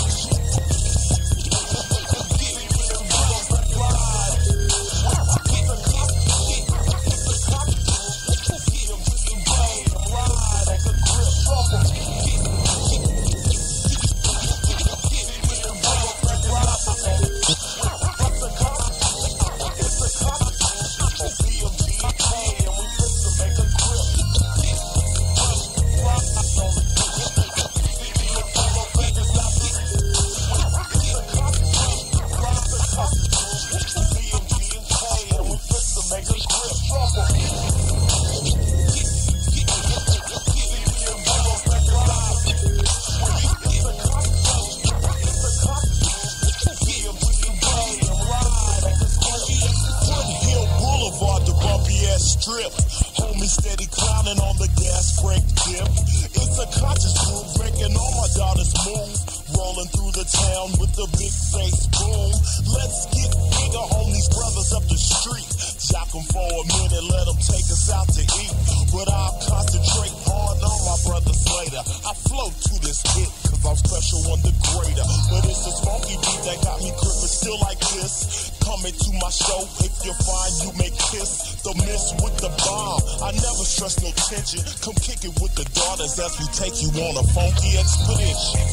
S2: Strip, homie steady clowning on the gas crank dip. It's a conscious groove, making all my daughters move. Rolling through the town with the big face boom. Let's get bigger on these brothers up the street. Jock them for a minute, let them take us out to eat. But I'll concentrate hard on my brothers later. I flow to this hit, cause I'm special on the greater. But it's this funky beat that got me gripping still like this. Coming to my show, if you're fine, you may kiss. The miss with the bomb, I never stress no tension. Come kick it with the daughters as we take you on a funky expedition.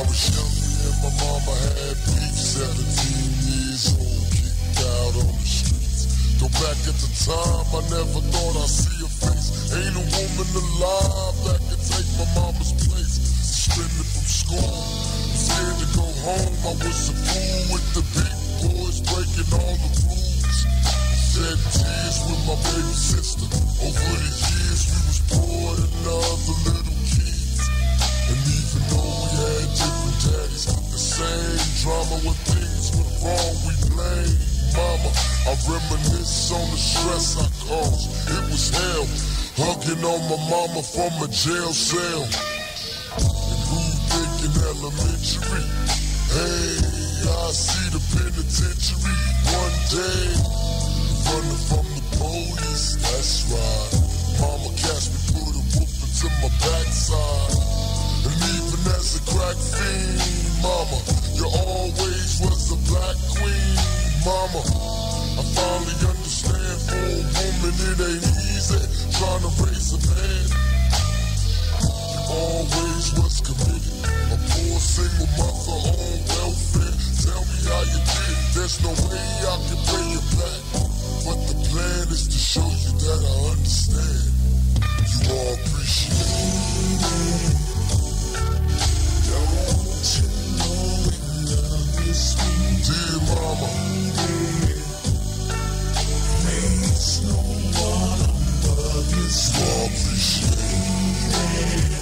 S2: was young, me and my mama had beef. Seventeen years old, kicked out on the streets. Though back at the time, I never thought I'd see a face. Ain't a woman alive that could take my mama's place. Suspended from school, I'm scared to go home. I was a fool with the big boys breaking all the rules. Shed tears with my baby sister. Over the years, we was poor than other little kids. And even though we had different daddies, the same drama when things went wrong, we blame mama. I reminisce on the stress I caused. It was hell, hugging on my mama from a jail cell. And who thinking elementary? Hey, I see the penitentiary one day. Running from the police, that's right. Mama catch me, put a whoop into my backside. And even as a crack fiend, mama, you always was a black queen, mama. I finally understand for a woman it ain't easy trying to raise a man. You always was committed, a poor single mother on welfare. Tell me how you did, there's no way I can pay you back. But the plan is to show you that I understand. You all appreciate it. Don't you know it, love is sweet? Dear mama, there's no one above you. You all appreciate it.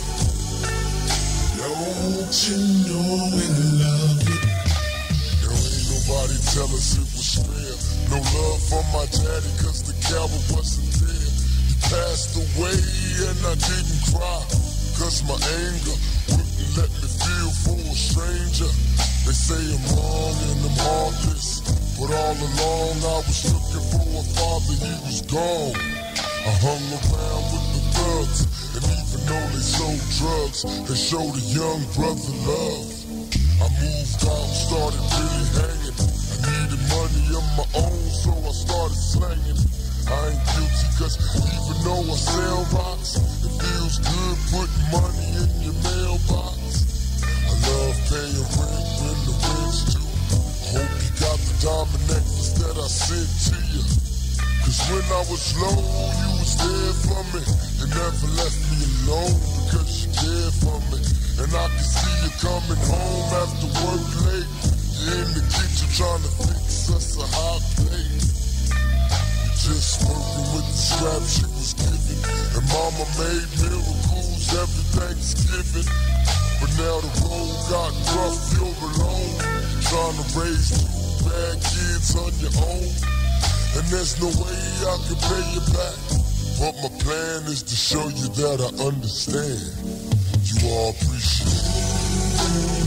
S2: Don't you know it, love it? There ain't nobody tell us it was fair. No love from my daddy cause the coward wasn't there. He passed away and I didn't cry cause my anger wouldn't let me feel for a stranger. They say I'm wrong and I'm heartless, but all along I was looking for a father, he was gone. I hung around with the thugs, and even though they sold drugs, they showed a young brother love. I moved out, started really hanging. I needed money of my own, so I started slanging. I ain't guilty cause even though I sell rocks, it feels good putting money in your mailbox. I love paying rent when the rent's due. I hope you got the diamond necklace that I sent to you. Cause when I was low, you was there for me. You never left me alone because you cared for me. And I can see you coming home after work late. You're in the kitchen trying to fix us a hot plate. You just working with the scraps you was given. And mama made miracles every Thanksgiving. But now the road got rough, you're alone. Trying to raise two bad kids on your own. And there's no way I can pay you back. But my plan is to show you that I understand. You all appreciate it.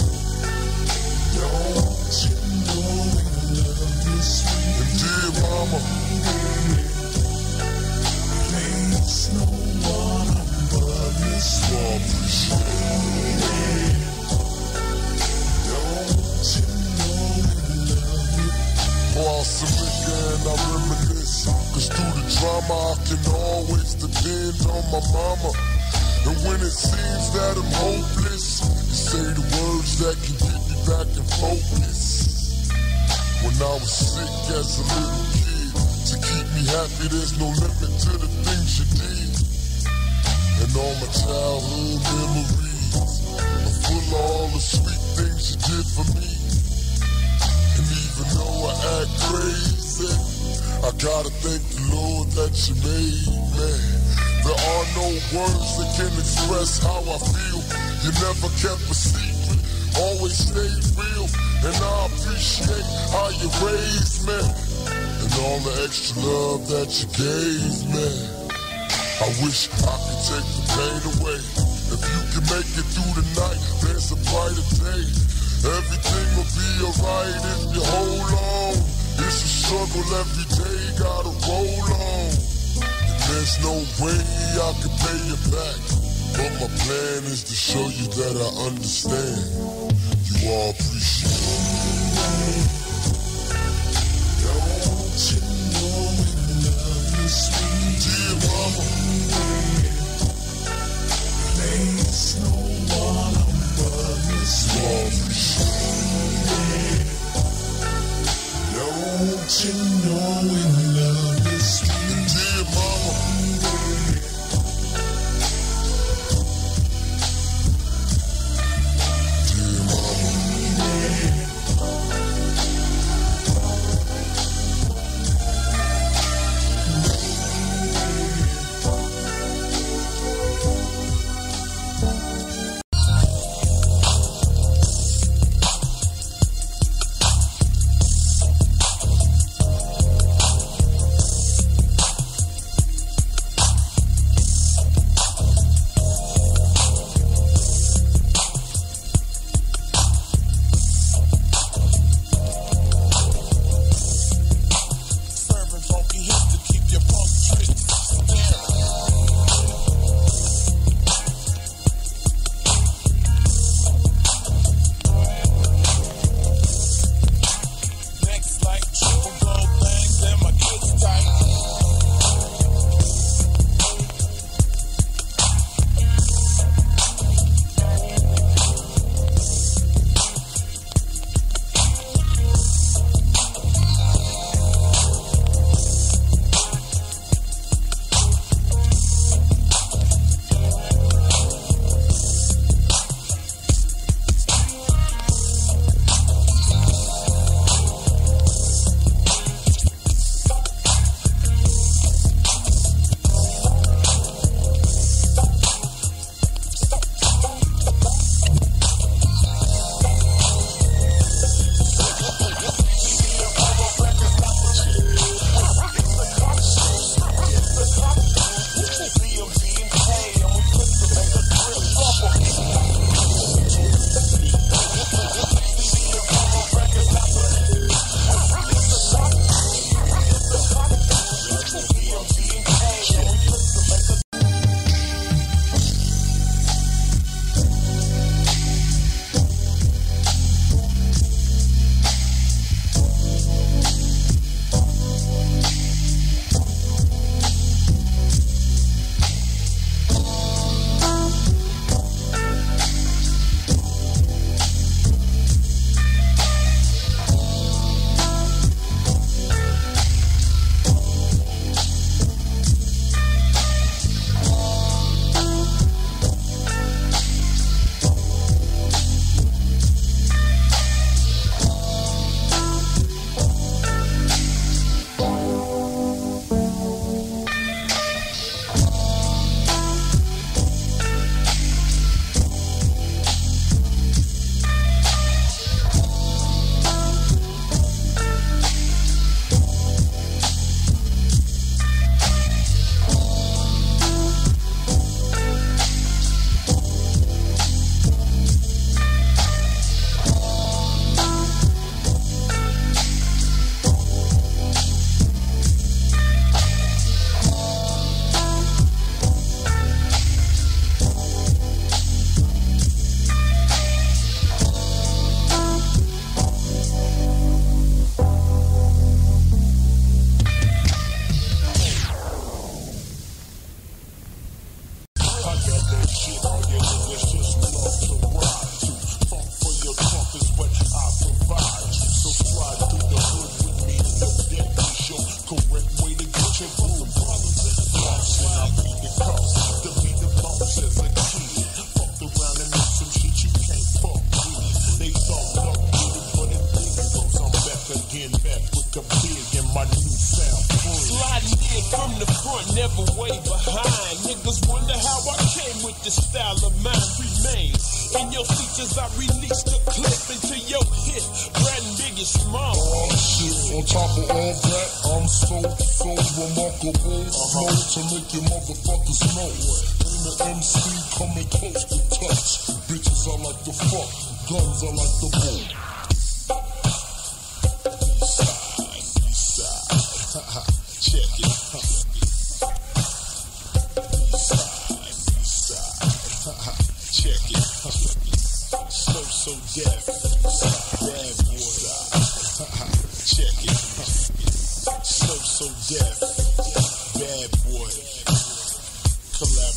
S2: Don't you know love is sweet? And dear mama, there's no one above you. You all appreciate it. Don't you know love it? Pour out some liquor and I reminisce. Cause through the drama I can always depend on my mama. And when it seems that I'm hopeless, you say the words that can get me back in focus. When I was sick as a little kid, to keep me happy there's no limit to the things you did. And all my childhood memories are full of all the sweet things you did for me. And even though I act crazy, I gotta thank the Lord that you made me. There are no words that can express how I feel. You never kept a secret, always stayed real. And I appreciate how you raised me, and all the extra love that you gave me. I wish I could take the pain away. If you can make it through the night, there's a brighter day. Everything will be alright if you hold on. It's a struggle every day, gotta roll on. There's no way I can pay you back, but my plan is to show you that I understand. You all appreciate it. Don't you know love is sweet? Dear mama, there's no one above you. Don't you know in love is sweet? Dear mama. Dear mama.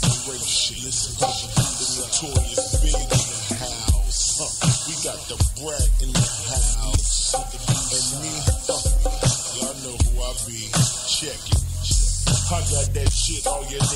S4: Collaboration. Listen, the notorious big in the house. Huh. We got the breath.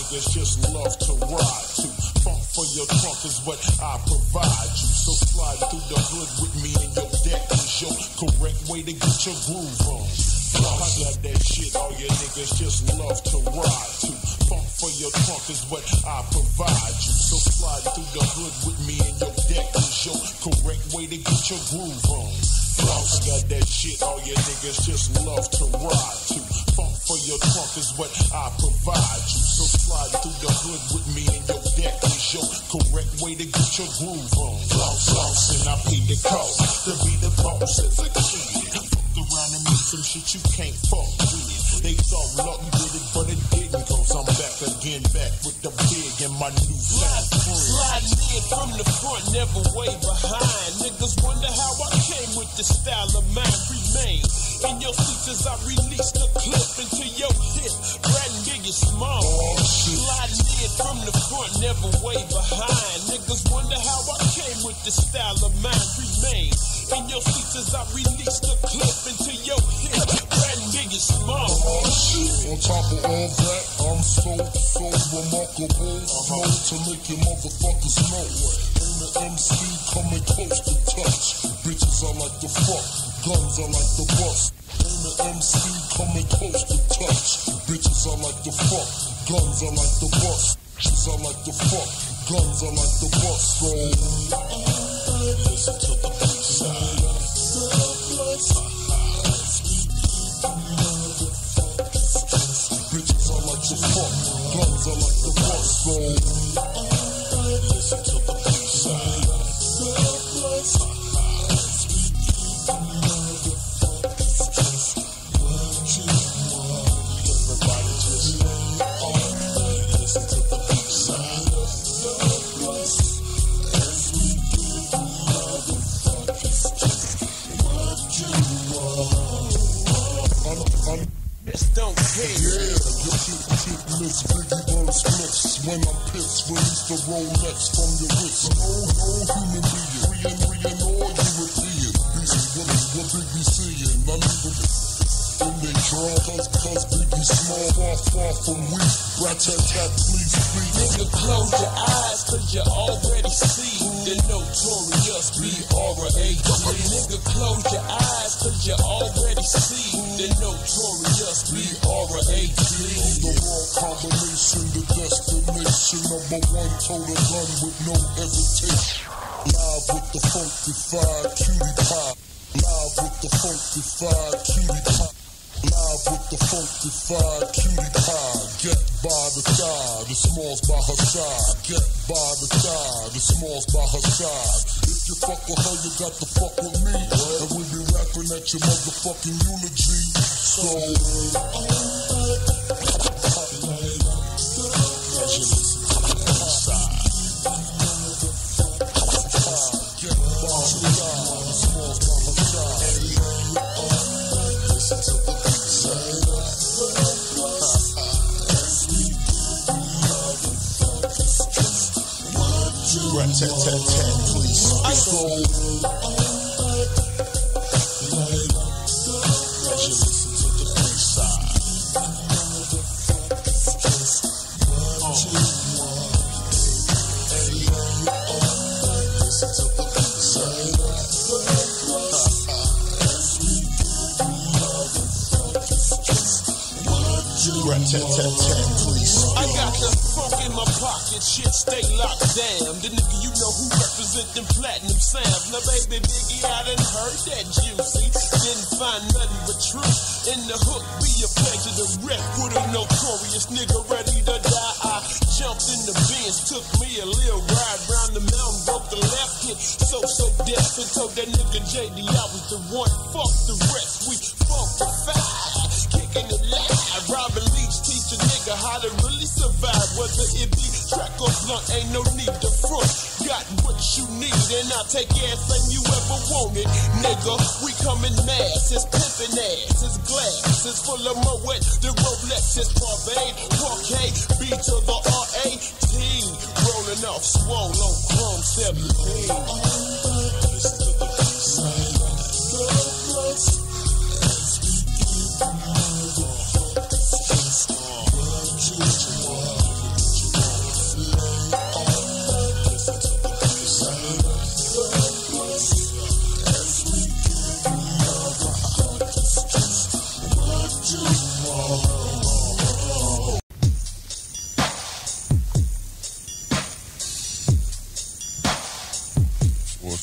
S2: niggas just love to ride to. Funk for your trunk is what I provide you. So slide through the hood with me and your deck is your correct way to get your groove on. I got that shit all your niggas just love to ride to. Funk for your trunk is what I provide you. So slide through the hood with me and your deck is your correct way to get your groove on. I got that shit all your niggas just love to ride to. Funk for your trunk is what I provide you. So slide through the hood with me and your deck is your correct way to get your groove on. Floss, floss, and I pay the cost to be the boss as a kid. Fucked around and meet some shit you can't fuck with. They thought luck did it, but it didn't, cause I'm back again, back with the big and my new fat friend.
S4: Sliding in from the front, never way behind. Niggas wonder how I came with the style of mine. Remain in your seats as I release the clip into your hip. Brad and Biggie Small. Sliding in from the front, never way behind. Niggas wonder how I came with the style of mine. Remain in your seats as I release the clip into your hip. Brad and Biggie Small.
S2: On top of all that, I'm so, so remarkable. Flow to make your motherfuckers know. Ain't an M C coming close to touch. Bitches I like to fuck, guns I like to bust. Ain't an M C coming close to touch. Bitches I like to fuck, guns I like to bust. Bitches I like to fuck, guns I like to bust. So listen to the beat side. Bitches I like to fuck, guns I like to bust. So listen to the beat side. Everybody just listen to the beat side. As we give motherfuckers what you want.
S4: This don't care.
S2: Yeah, your shit, shit, Miss Biggie burn splits. When I'm pissed, release the Rolex from your wrist. No, no human being, Rian, Rian, or European. Beast, what, what Biggie seeing? Not even in they draw, cause, cause Biggie small, far, far from weak. Rat-tat-tat, please, please.
S4: Nigga, close your eyes, cause you already see the notorious B R A T. Nigga, close your eyes, cause you already see the notorious B R A T.
S2: The raw combination, the destination. Number one, total gun with no hesitation. Live with the funkified cutie pie. Live with the funkified cutie pie. Live with the funkified cutie pie. Get by the thigh, the smalls by her side. Get by the thigh, the smalls by her side. If you fuck with her, you got to fuck with me. And we be rapping at your motherfucking eulogy. So as you listen to the beat side. Get by the thigh, the smalls by her side. Listen to the beat side. Rat-tat-tat-tat, please. I go. As you listen to the beat side. Listen to the beat side. Rat-tat-tat-tat, please.
S4: I got the funk in my pocket, shit stay locked down. The nigga you know who represent them platinum sounds. Now baby Biggie, I done heard that juicy. Didn't find nothing but truth in the hook. Be a pleasure to rep with a notorious nigga ready to die. I jumped in the Benz, took me a little ride round the mountain, broke the left hit. So so deaf and told that nigga J D I was the one. Fuck the rest, we funkified, kicking it loud. Robin Leach teach a nigga how to really survive. Whether it be track or blunt, ain't no need to front. Got what you need, and I'll take everything you ever wanted. Nigga, we coming mass, it's pimpin' ass, it's glass, it's full of Moet. The Rolex is Parvade, Parquet, B to the R A T. Rolling off swole on Chrome seventeen.
S2: Listen to the beat side.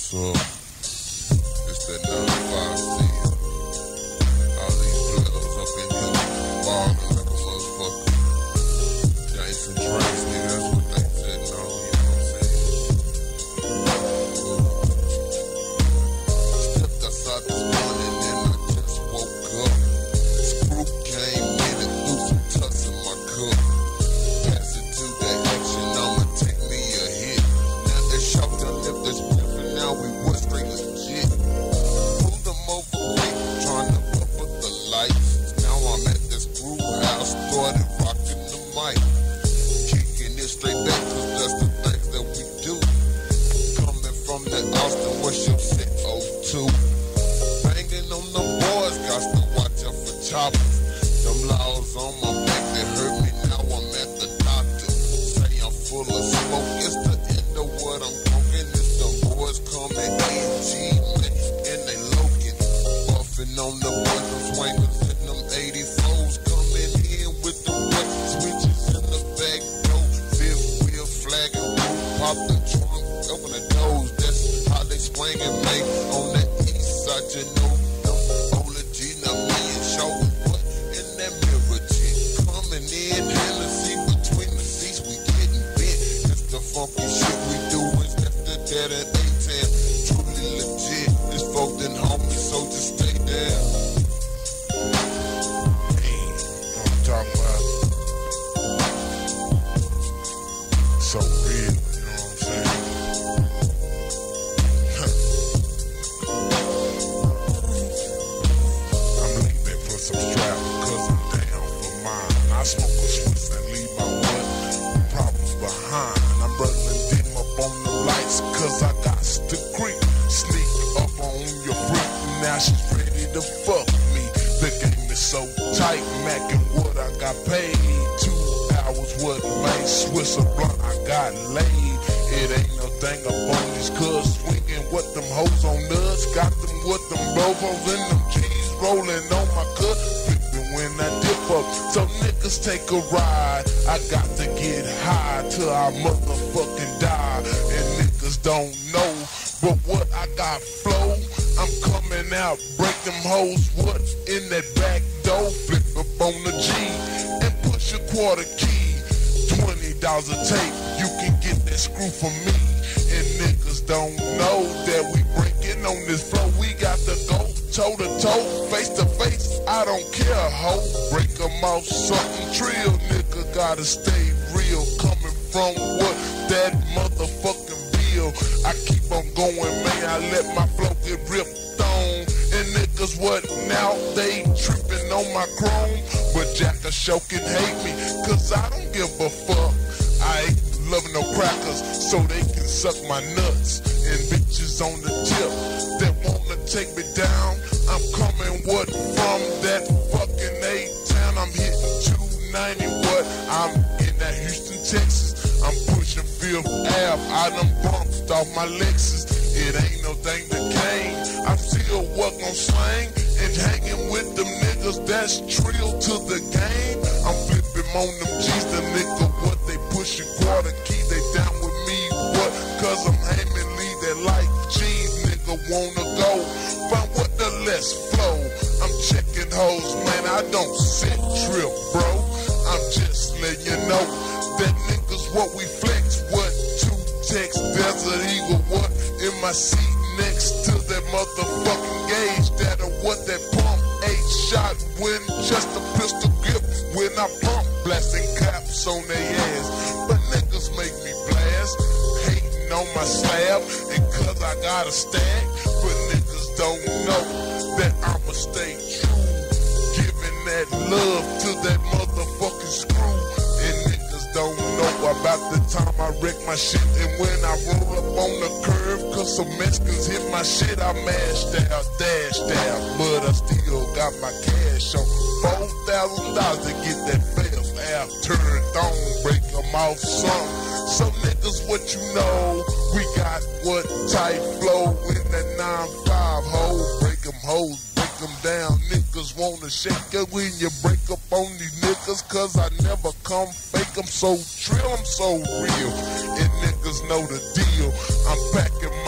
S3: What's up? It's that nine five season. All these players up in here balling like a motherfucker. Y'all ain't some drinks, nigga. That's what they said. No, you know what I'm saying? Stepped outside this morning and I just woke up. Screw came in and threw some tucks in my cup. Pass it to that action, I'ma take me a hit. Now they shout them if there's pimpin', now we was straight legit. Pulled them over quick, trying to fuck with the lights. Now I'm at this brew house, started rocking the mic. Kicking it straight back, cause that's the things that we do. Coming from that Austin, what's your shit, oh two? Banging on the boys, got to watch out for choppers. Them laws on my back that hurt me, now I'm at the doctor. Say I'm full of smoke, it's the end of what I'm talking. It's them boys coming in, G, man, and they loking. Buffing on the button swingers and them eighty-fours. Coming in with the wet switches in the back door. Fifth wheel flag and roof, pop the trunk, open the doors. That's how they swinging, mate, on the east side, you know. Ola G, now me and show what in that mirror chick. Coming in, Hennessy between the seats, we getting bent. It's the funky shit we do, it's after that at eight-ten. Truly legit, it's folding homies, so just stay there. Hey, you know what I'm talking about? So real, you know what I'm saying? I'm leaving for some strap because I'm down for mine. I smoke a Swiss and leave my what? Problems behind. I'm running dim up on the lights cause I got to creep. Sneak up on your freak. Now she's ready to fuck me. The game is so tight, macking what I got paid. Two hours, what made Swiss a blunt I got laid. It ain't no thing up on these cuz swinging what them hoes on us. Got them with them bobos and them G's rolling on my cut. Flipping when I dip up, so niggas take a ride. I got to get high till I motherfucking die. And niggas don't know, but what I got flow. I'm coming out, break them hoes, what in that back door. Flip up on the G and push a quarter key. Twenty dollars a tape, you can get that screw from me. And niggas don't know that we breaking on this floor. We got to go toe to toe, face to face. I don't care, ho. Break them off something trill. Nigga gotta stay real. Coming from what? That motherfucking bill. I keep on going, man. I let my flow get ripped on. And niggas what now? They tripping on my chrome. But Jack or Show can hate me, cause I don't give a fuck. I ain't loving no crackers, so they can suck my nuts. And bitches on the tip that wanna take me down. I'm coming what from that fucking A-town. I'm hitting two ninety what? I'm in that Houston, Texas. I'm pushing Fifth Ave. I done bumped off my Lexus. It ain't no thing to gain. I'm still what gon' slang and hanging with them niggas that's trill to the game. I'm flipping on them G's, the nigga what they pushing quarter key. They down with me what? Cause I'm aiming lead that like cheese. Nigga wanna go find what the less flow. I'm checking hoes, man. I don't sit trip, bro. I'm just letting you know that niggas what we flex. What two text Desert Eagle what in my seat next to that motherfucking gauge. That or what that pump eight shot when just a pistol grip when I pump blasting caps on their ass. But niggas make me blast, hating on my slab, and cause I got a stack. But niggas don't know that I'ma stay true, giving that love to that motherfucking screw. And niggas don't know about the time I wreck my shit and when I roll up on the curve, cause some Mexicans hit my shit. I mashed out, dashed out, but I still got my cash on. Four thousand dollars to get that Fifth Ave turned on, break them off some. So niggas, what you know, we got what tight flow in that nine five ho. Break them hoes, break them down. Niggas wanna shake it when you break up on these niggas, cause I never come fake. I'm so trill, I'm so real, and niggas know the deal. I'm packing my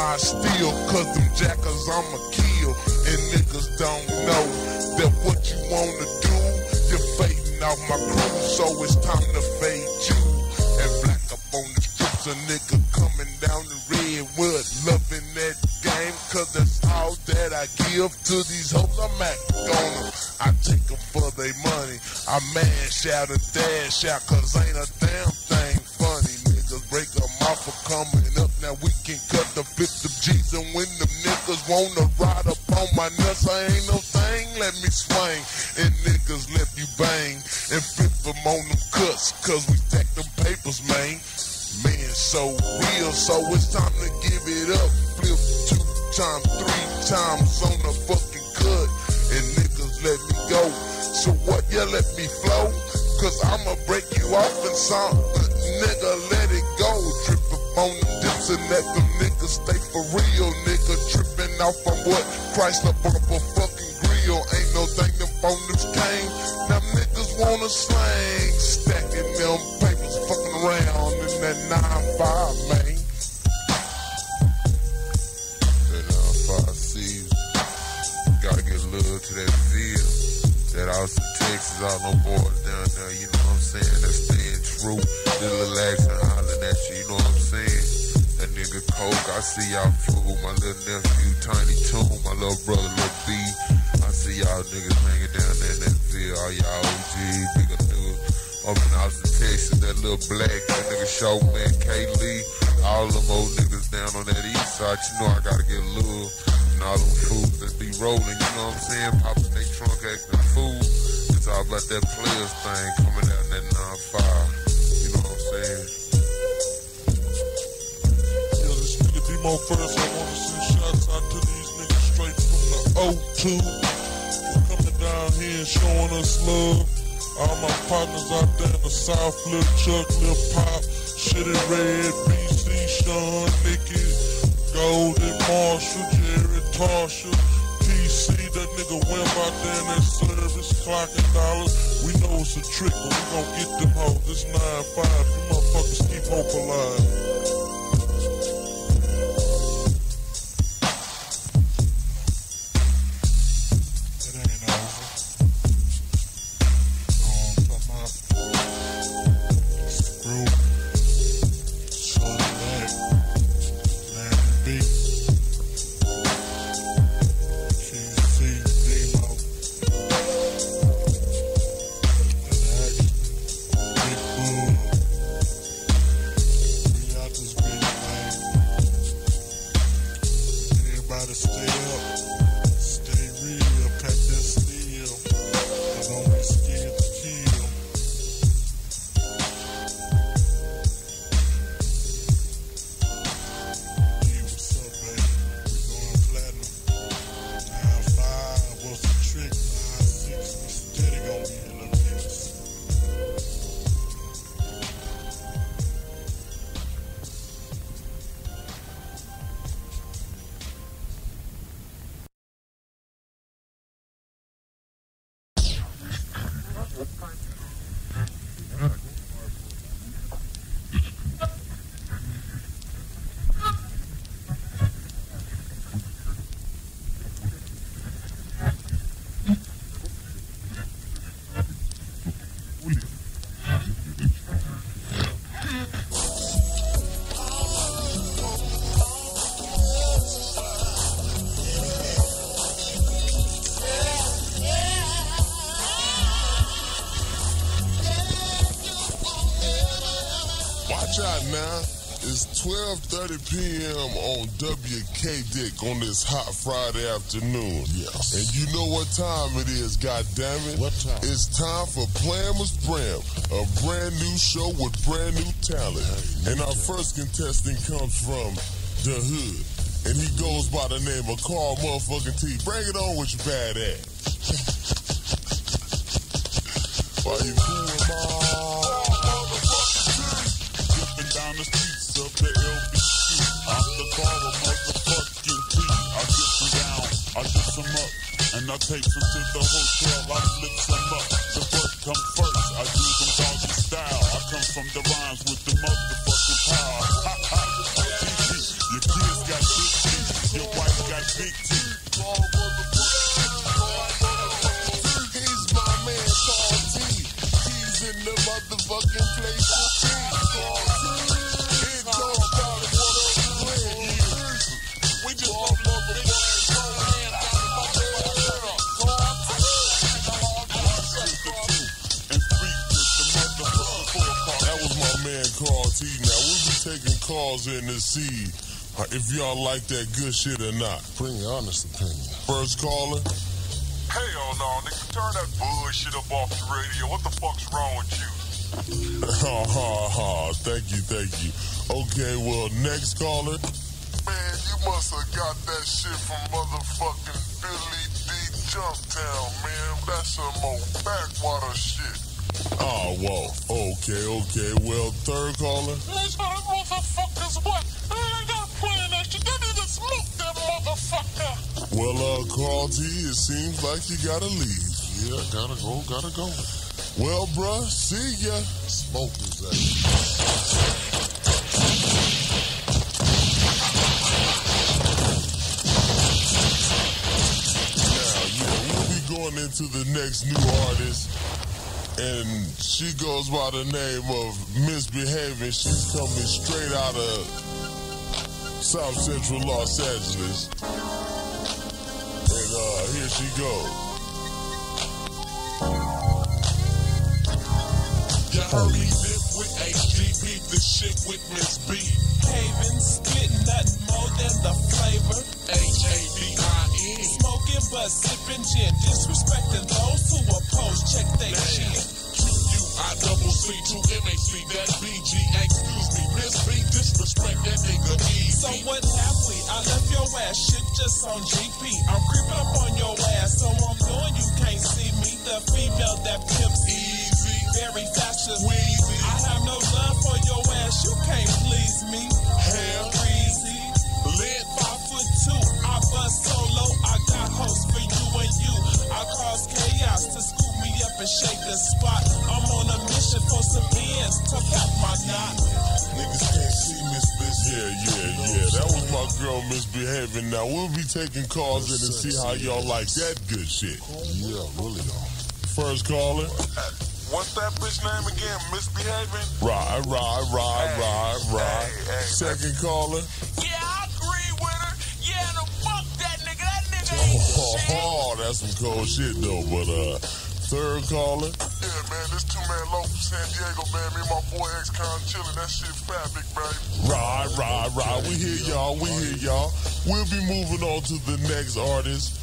S2: I steal, cause them jackers I'ma kill. And niggas don't know that what you wanna do, you're fading off my crew, so it's time to fade you. And black up on the strips, a nigga coming down the redwood, loving that game, cause that's all that I give to these hoes. I'm acting on them, I take them for their money, I mash out and dash out, cause ain't a damn thing funny. Niggas break them off for coming up, now we can cut the fifth of G's, and when them niggas wanna ride up on my nuts, I ain't no thing, let me swing, and niggas let you bang, and flip them on them cuts, cause we stack them papers, man. Man, so real, so it's time to give it up. Flip two times, three times on the fucking cut, and niggas let me go. So what, yeah, let me flow, cause I'ma break you off in some, nigga, let it go. Trip up on them dips and let them niggas stay for real. Nigga tripping off on what Christ up on a fucking grill. Ain't no thing them phonies came, now niggas wanna slang, stacking them papers, fucking around in that nine five, man. That nine five C, gotta get love to that feel. That Austin, Texas, all them boys down there, you know what I'm saying, that's staying true. Little action hollering at you, you know what I'm saying. That nigga Coke, I see y'all fool. My little nephew, Tiny Toon, my little brother, Lil B. I see y'all niggas hanging down there in that field. All y'all O Gs, bigger news. Up in Austin, Texas, that little black, that nigga Showman, K. Lee. All them old niggas down on that east side, you know I gotta get a little. And all them fools that be rolling, you know what I'm saying? Popping they trunk, acting a fool. It's all about that players thing coming out in that nine five. You know what I'm saying?
S1: Yeah, this nigga D-Mo first. I wanna send shots out to these niggas straight from the O two. For coming down here and showing us love. All my partners out there in the South, Lil Chuck, Lil Pop, Shitty Red, B C, Sean, Nicky, Golden, Marshall, Jerry, Tarsha, P C, that nigga Wimp out there in that service, clocking dollars. We know it's a trick, but we gon' get them hoes. This nine five, you motherfuckers keep hope alive.
S2: Now, it's twelve thirty p m on W K Dick on this hot Friday afternoon.
S5: Yes.
S2: And you know what time it is, goddammit?
S5: What time?
S2: It's time for Playing with Bram, a brand new show with brand new talent. Hey, and our first contestant comes from the hood, and he goes by the name of Carl motherfucking T. Bring it on with your bad ass. Why you cool, ma?
S5: Down the streets of the L B C, I'm the Carl motherfucking T. I get them down, I get them up, and I take them to the hotel, I flip them up. The butt come first, I do them doggy style. I come from the rhymes with the motherfucking power. Ha ha, T T, your kids got shit Your wife got big teeth.
S2: He's my man, Carl T. He's in the motherfucking place to be. Carl T. It don't stop what I'm playing. We just want motherfucking Carl man out of my world. Carl T.
S5: And freak with the motherfucking four car.
S2: That was my man, Carl T. Now we'll be taking calls in to see if y'all like that good shit or not. Bring your honest opinion. First caller.
S6: Hell no, nigga, turn that bullshit up off the radio. What the fuck's wrong with you?
S2: Ha ha ha. Thank you, thank you. Okay, well, next caller.
S6: Man, you must have got that shit from motherfucking Billy D. Jumptown, man. That's some old backwater shit.
S2: Oh, whoa. Okay, okay. Well, third caller.
S6: These motherfuckers, what? I ain't got playing that shit. They need to smoke that motherfucker.
S2: Well, uh, Carl T, it seems like you gotta leave.
S7: Yeah, gotta go, gotta go.
S2: Well, bruh, see ya.
S7: Smoke is that.
S2: Now, yeah, we'll be going into the next new artist. And she goes by the name of Misbehaving. She's coming straight out of South Central Los Angeles. And uh, here she goes.
S6: You heard me live with H G B, the shit with Miss B.
S4: Haven, spitting nothing more than the flavor.
S6: H A D I N.
S4: Smoking but sipping gin, disrespecting those who oppose. Check they chin.
S6: Q U I double C to M H C, that B G. Excuse me, Miss B, disrespect that nigga E.
S4: So what have we? I left your ass shit just on G P. I'm creeping up on your ass, so I'm knowing you can't see me. The female that pimps
S6: Easy,
S4: very fashion.
S6: Weezy.
S4: I have no love for your ass, you can't please me.
S6: Hell,
S4: Breezy,
S6: lit,
S4: five foot two, I bust solo. I got hosts for you and you. I cause chaos to scoop me up and shake the spot. I'm on a mission for some ends to pack my knot.
S6: niggas can't see Miss Bitch.
S2: Yeah, yeah, yeah. That was my girl Misbehaving. Now, we'll be taking calls in and see how y'all like that good shit.
S7: Yeah, really though.
S2: First caller.
S6: What's that bitch name again? Misbehaving?
S2: Ride, ride, ride, ride, ride.
S6: Hey, hey,
S2: Second caller.
S4: Yeah, I agree with her. Yeah, no, fuck that nigga. That nigga ain't
S2: Oh,
S4: shit.
S2: oh, that's some cold shit though. But uh, third caller.
S6: Yeah, man, this two-man low from San Diego, man. Me and my boy X-Con chillin'. That shit fat, big baby.
S2: Ride, ride, ride. We hear y'all. We hear y'all. We'll be moving on to the next artist.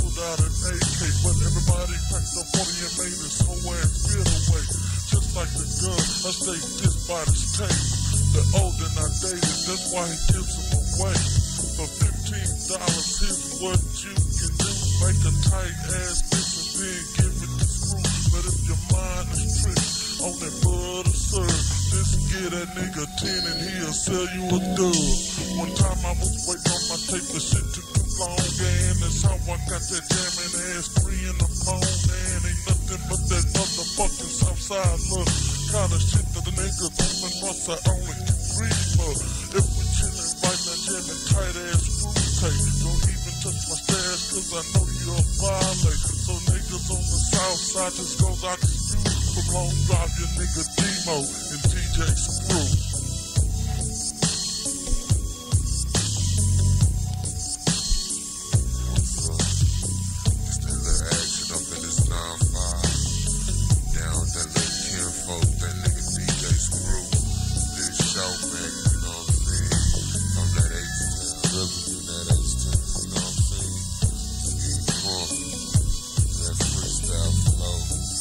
S6: But everybody cracked up forty and made it so ass get away. Just like the
S1: I stay pissed by this tape. The older I dated, that's why he gives them away. For fifteen dollars, here's what you can do. Make a tight ass bitch and then give it to screw. But if your mind is tricked on that butter syrup, just get that nigga ten and he'll sell you a dub. One time I was waiting on my tape, the shit took too long, and that's how I got that jamming ass free in the phone. And ain't nothing but that motherfucking Southside look. Kind of shit that the niggas on the north side only can breathe for. If we chillin' right now, jamming tight ass screw tape, don't even touch my stash, cause I know you're a violator. So niggas on the south side just goes out the street. From Long Drive, your nigga Demo and D J Screw.
S3: Just that little action up in this nine five. Down with that little kinfolk, that nigga D J Screw. This show, man, you know what I'm saying? From that H-Town, representing that H-Town, you know what I'm saying? Getting drunk, that freestyle flow.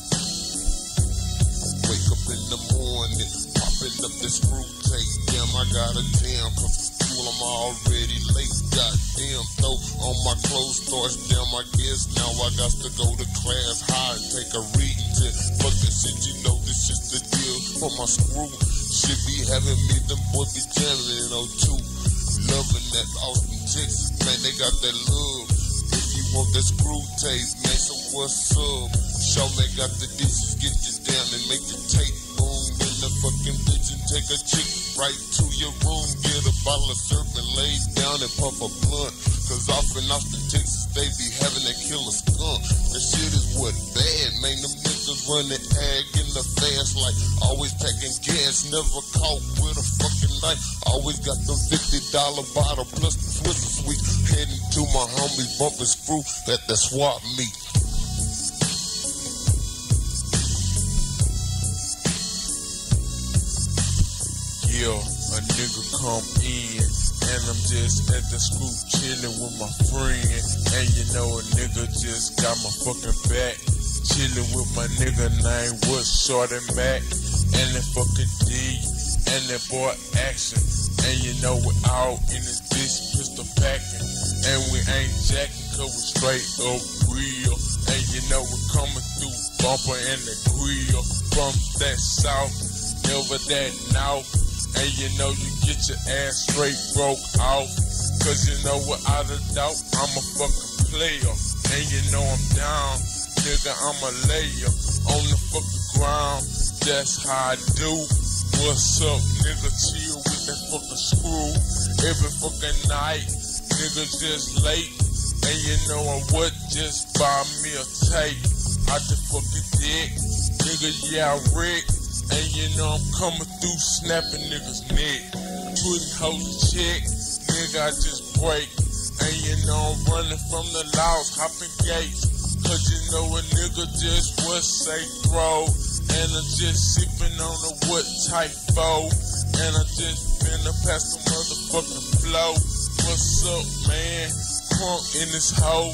S3: Wake up in the morning, popping up the screw tape. Damn, I got a damn, cause school I'm already late. Goddamn, throw on my clothes starch. Damn, I guess now I got to go to class high and take a reading test. Fuck this shit, you know this is the deal for my screw. Should be having me, them boys be jamming in oh two. Loving that Austin, Texas, man, they got that love. If you want that screw tape, man, so what's up? Show me got the dishes, get you down and make the tape boom in the fucking bitch and take a chick right to your room. Get a bottle of syrup and lay down and puff a blunt. Cause off in Austin, Texas, they be having that killer skunk. That shit is what bad, man. Them niggas running ag in the fast like always packing gas. Never caught with a fucking knife. Always got the fifty dollar bottle plus the Swisher Sweet. Heading to my homies bumping screw at the swap meet. Yeah, a nigga come in, and I'm just at the school chillin' with my friend. And you know a nigga just got my fucking back. Chillin' with my nigga named What's Short and Mac. And that fucking D, and that boy Action. And you know we all in this bitch pistol packing. And we ain't jacking cause we straight up real. And you know we coming through bumper and the grill. From that south, never that north. And you know you get your ass straight broke off. Cause you know without a doubt, I'm a fucking player. And you know I'm down, nigga, I'm a layer. On the fucking ground, that's how I do. What's up, nigga, chill with that fucking screw. Every fucking night, nigga just late. And you know I would just buy me a tape. I just fucking dick, nigga, yeah, I wreck. And you know I'm coming through snapping niggas' neck. Putting hoes check, nigga I just break. And you know I'm running from the laws, hopping gates. Cause you know a nigga just what say throw. And I'm just sipping on a what type foe. And I just finna pass the motherfucking flow. What's up, man? Crunk in this hoe.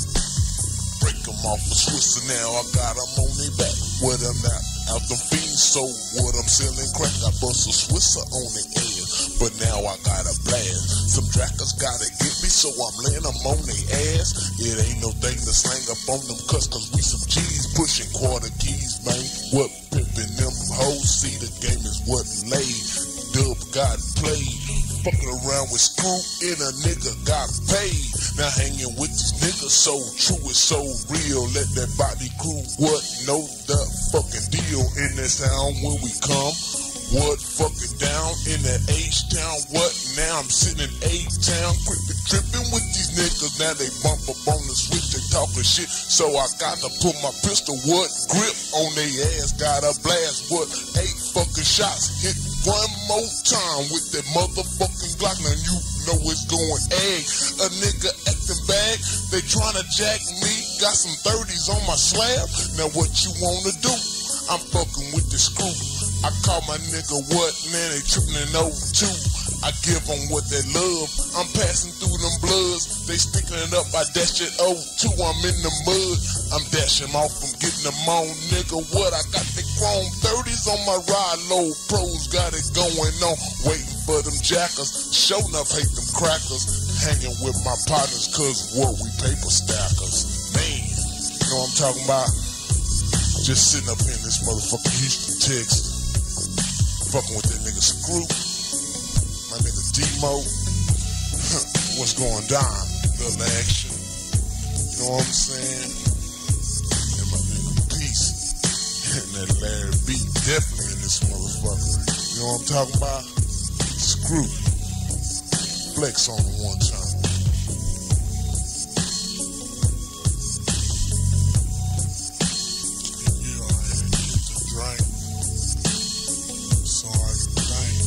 S2: Break them off the Swisher now, I got them on their back. What I'm not out them fiends, so what I'm selling crack. I bust a Swisher on the end, but now I got a blast. Some Drackers gotta get me, so I'm laying them on their ass. It ain't no thing to slang up on them cuss, cause we some G's pushing quarter keys, man. What pimpin' them hoes, see the game is what laid. Dub got played, fucking around with Screw and a nigga got paid. Now hanging with these niggas so true, it's so real. Let that body crew what know the fucking deal in this town when we come. What fucking down in that H-Town? What now? I'm sitting in A-Town, crippin' trippin' with these niggas. Now they bump up on the switch, they talking shit. So I got to put my pistol, what? Grip on they ass, got a blast, what? Eight fucking shots, hit one more time with that motherfucking Glock. Now you know it's going egg. A nigga acting bad, they tryna jack me. Got some thirties on my slab. Now what you wanna do? I'm fucking with the Screw. I call my nigga what, man, they trippin' in oh two. I give them what they love. I'm passing through them bloods. They sticking it up, I dash it oh two. I'm in the mud. I'm dashing off, I'm getting them on, nigga. What? I got the chrome thirties on my ride, low pros got it going on. Waiting for them jackers, show enough hate them crackers. Hanging with my partners, cause what we paper stackers. Man, you know what I'm talking about? Just sitting up here in this motherfucking Houston, Texas. Fucking with that nigga Screw, my nigga D-Mo. What's going down? Little action. You know what I'm saying? And my nigga Peace. And that Larry B definitely in this motherfucker. You know what I'm talking about? Screw. Flex on him one time. Yeah, I had to get the drink. So I can think.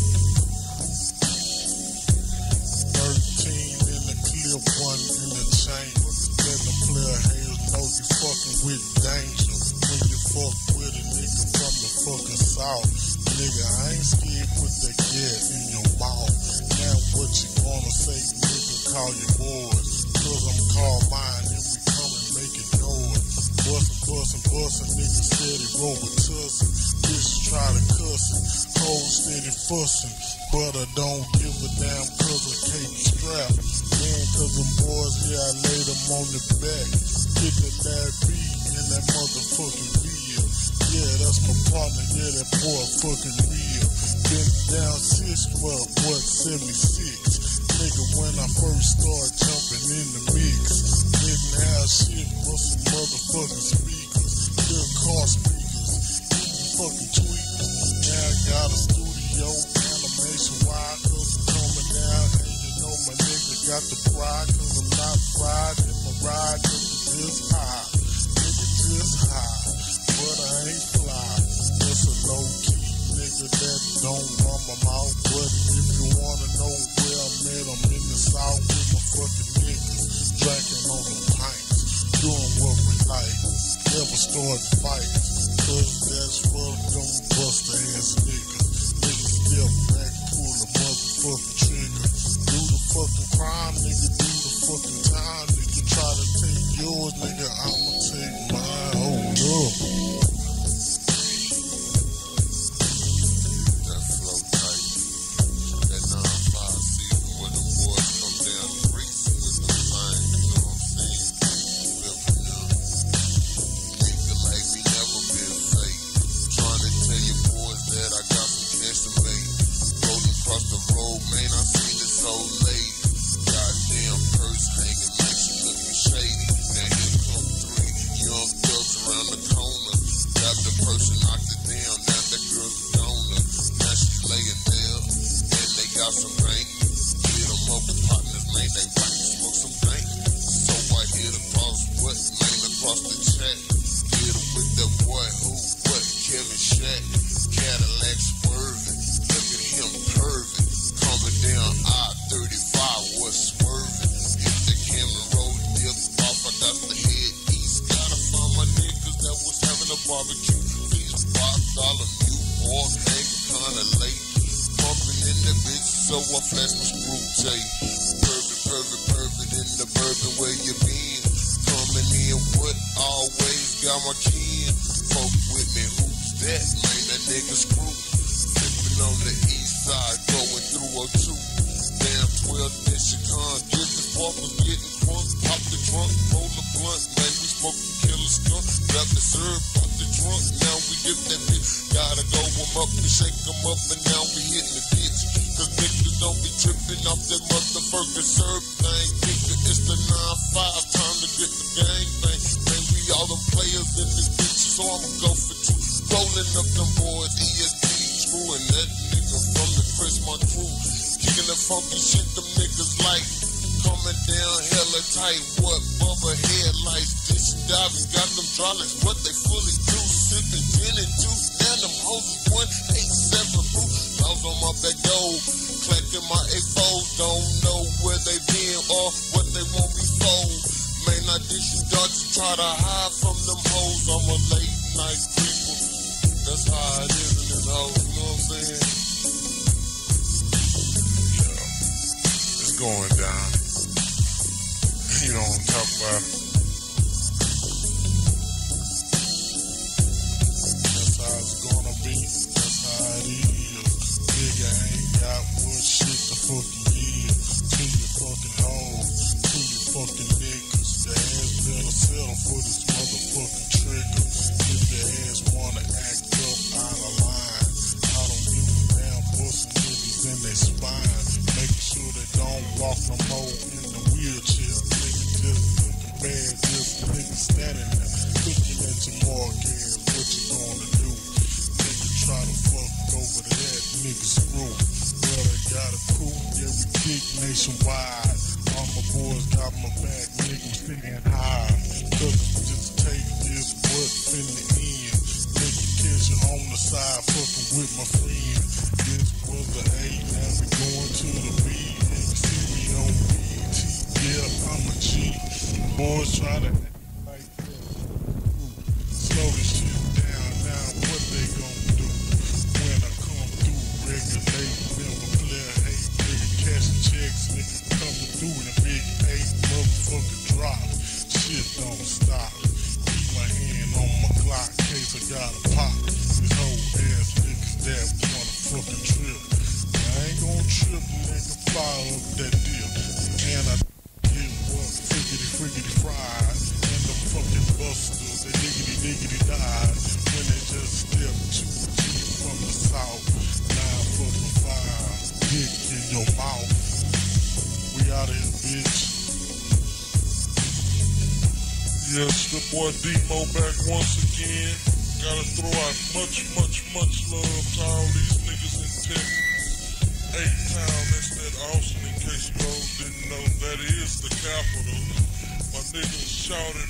S2: Thirteen in the clip, one in the chamber. Let the player haters know you fucking with danger. When you fuck with a nigga from the fucking south, nigga, I ain't scared, put that gas in your mouth. Now what you gonna say, nigga, call your boys. Cause I'm called mine and we come and make it yours. Bustin', bustin', bustin', nigga steady roll with tussin'. Bitch try to cussin', hoes steady fussin'. But I don't give a damn cause I can't strap. Man, cause them boys, yeah, I laid them on the back. Hit the Larry B in that motherfucking video. Yeah, that's my partner, yeah, that boy fucking real. Been down six, what, what, seventy-six. Nigga, when I first started jumping in the mix, didn't have shit but some motherfucking speakers. Good car speakers, eating fucking tweakers. Now I got a studio, animation wide, cause I'm coming down. And you know my nigga got the pride, cause I'm not fried in my ride, cause it's just high. Nigga, just high, but I ain't fly. Just a low key nigga that don't run my mouth. But if you wanna know where I'm at, I'm in the south with my fucking niggas, drinking on them pints, doing what we like, never start fights, cause that's for them buster ass niggas. Niggas step back, pull a motherfucking trigger, do the fucking crime, nigga, do the fucking time, nigga, try to take yours, nigga, I'ma take mine. Hold up.
S6: Barbecue, please, five dollar mute, boys hanging kinda late. Pumping in the bitch, so I flash my screw tape. Perfect, perfect, perfect in the bourbon where you been. Coming in with always got my kin. Fuck with me, who's that? Man, that nigga Screw. Tipping on the east side, going through oh two. Damn twelve, then she gone. Get the sparkles, getting crunk. Pop the trunk, roll the blunt. Man, we smoking killer skunk. Grab the syrup, pop the trunk. Now we get that bitch. Gotta go them up and shake them up, and now we hitting the ditch. Cause niggas don't be tripping off that motherfucking syrup thing. Nigga, it's the nine five, time to get the gang bang. Man, we all them players in this bitch, so I'ma go for two. Rolling up them boys, E S P, screwing that nigga from the Chris, my crew. Kicking the funky shit, them niggas like. Coming down hella tight, what bubble headlights, dishing diving, got them drawlets, what they fully do, sipping gin and juice, now them hoes is one eight seven proof, Lows on my back door, clacking my A fours, don't know where they been or what they want me for, man I dishing darts, try to hide from them hoes, I'm a late night creeper, that's how it is in this hole, you know what I'm saying?
S2: Yeah, it's going down. You know what I'm talking about. That's how it's gonna be.
S1: crew, yeah, we kick nationwide. All my boys got my back, nigga, we singing high. Cause just take this what's in the end. Nigga, catch you on the side, fucking with my friend. This was the A, now we going to the B. You see me on B T, yeah, I'm a G. Boys try to act like that. Slow this shit down, now what they gon' do? When I come through, regulate, never play, hate, nigga, cash checks, nigga, coming through in a big eight, motherfucker drop. Shit don't stop. Keep my hand on my Glock, case I got a pop. These whole ass niggas that wanna fucking trip. I ain't gon' trip, nigga, fire up that deal. And I give up, friggity, friggity fried. And the fucking busters, they diggity, diggity died. When they just step too deep from the south. Nine fucking fire, dick in your mouth. We outta here, bitch.
S3: Yes, the boy Demo back once again. Gotta throw out much, much, much love to all these niggas in Texas. A-Town, that's that Austin, in case you all didn't know. That is the capital. My niggas shouting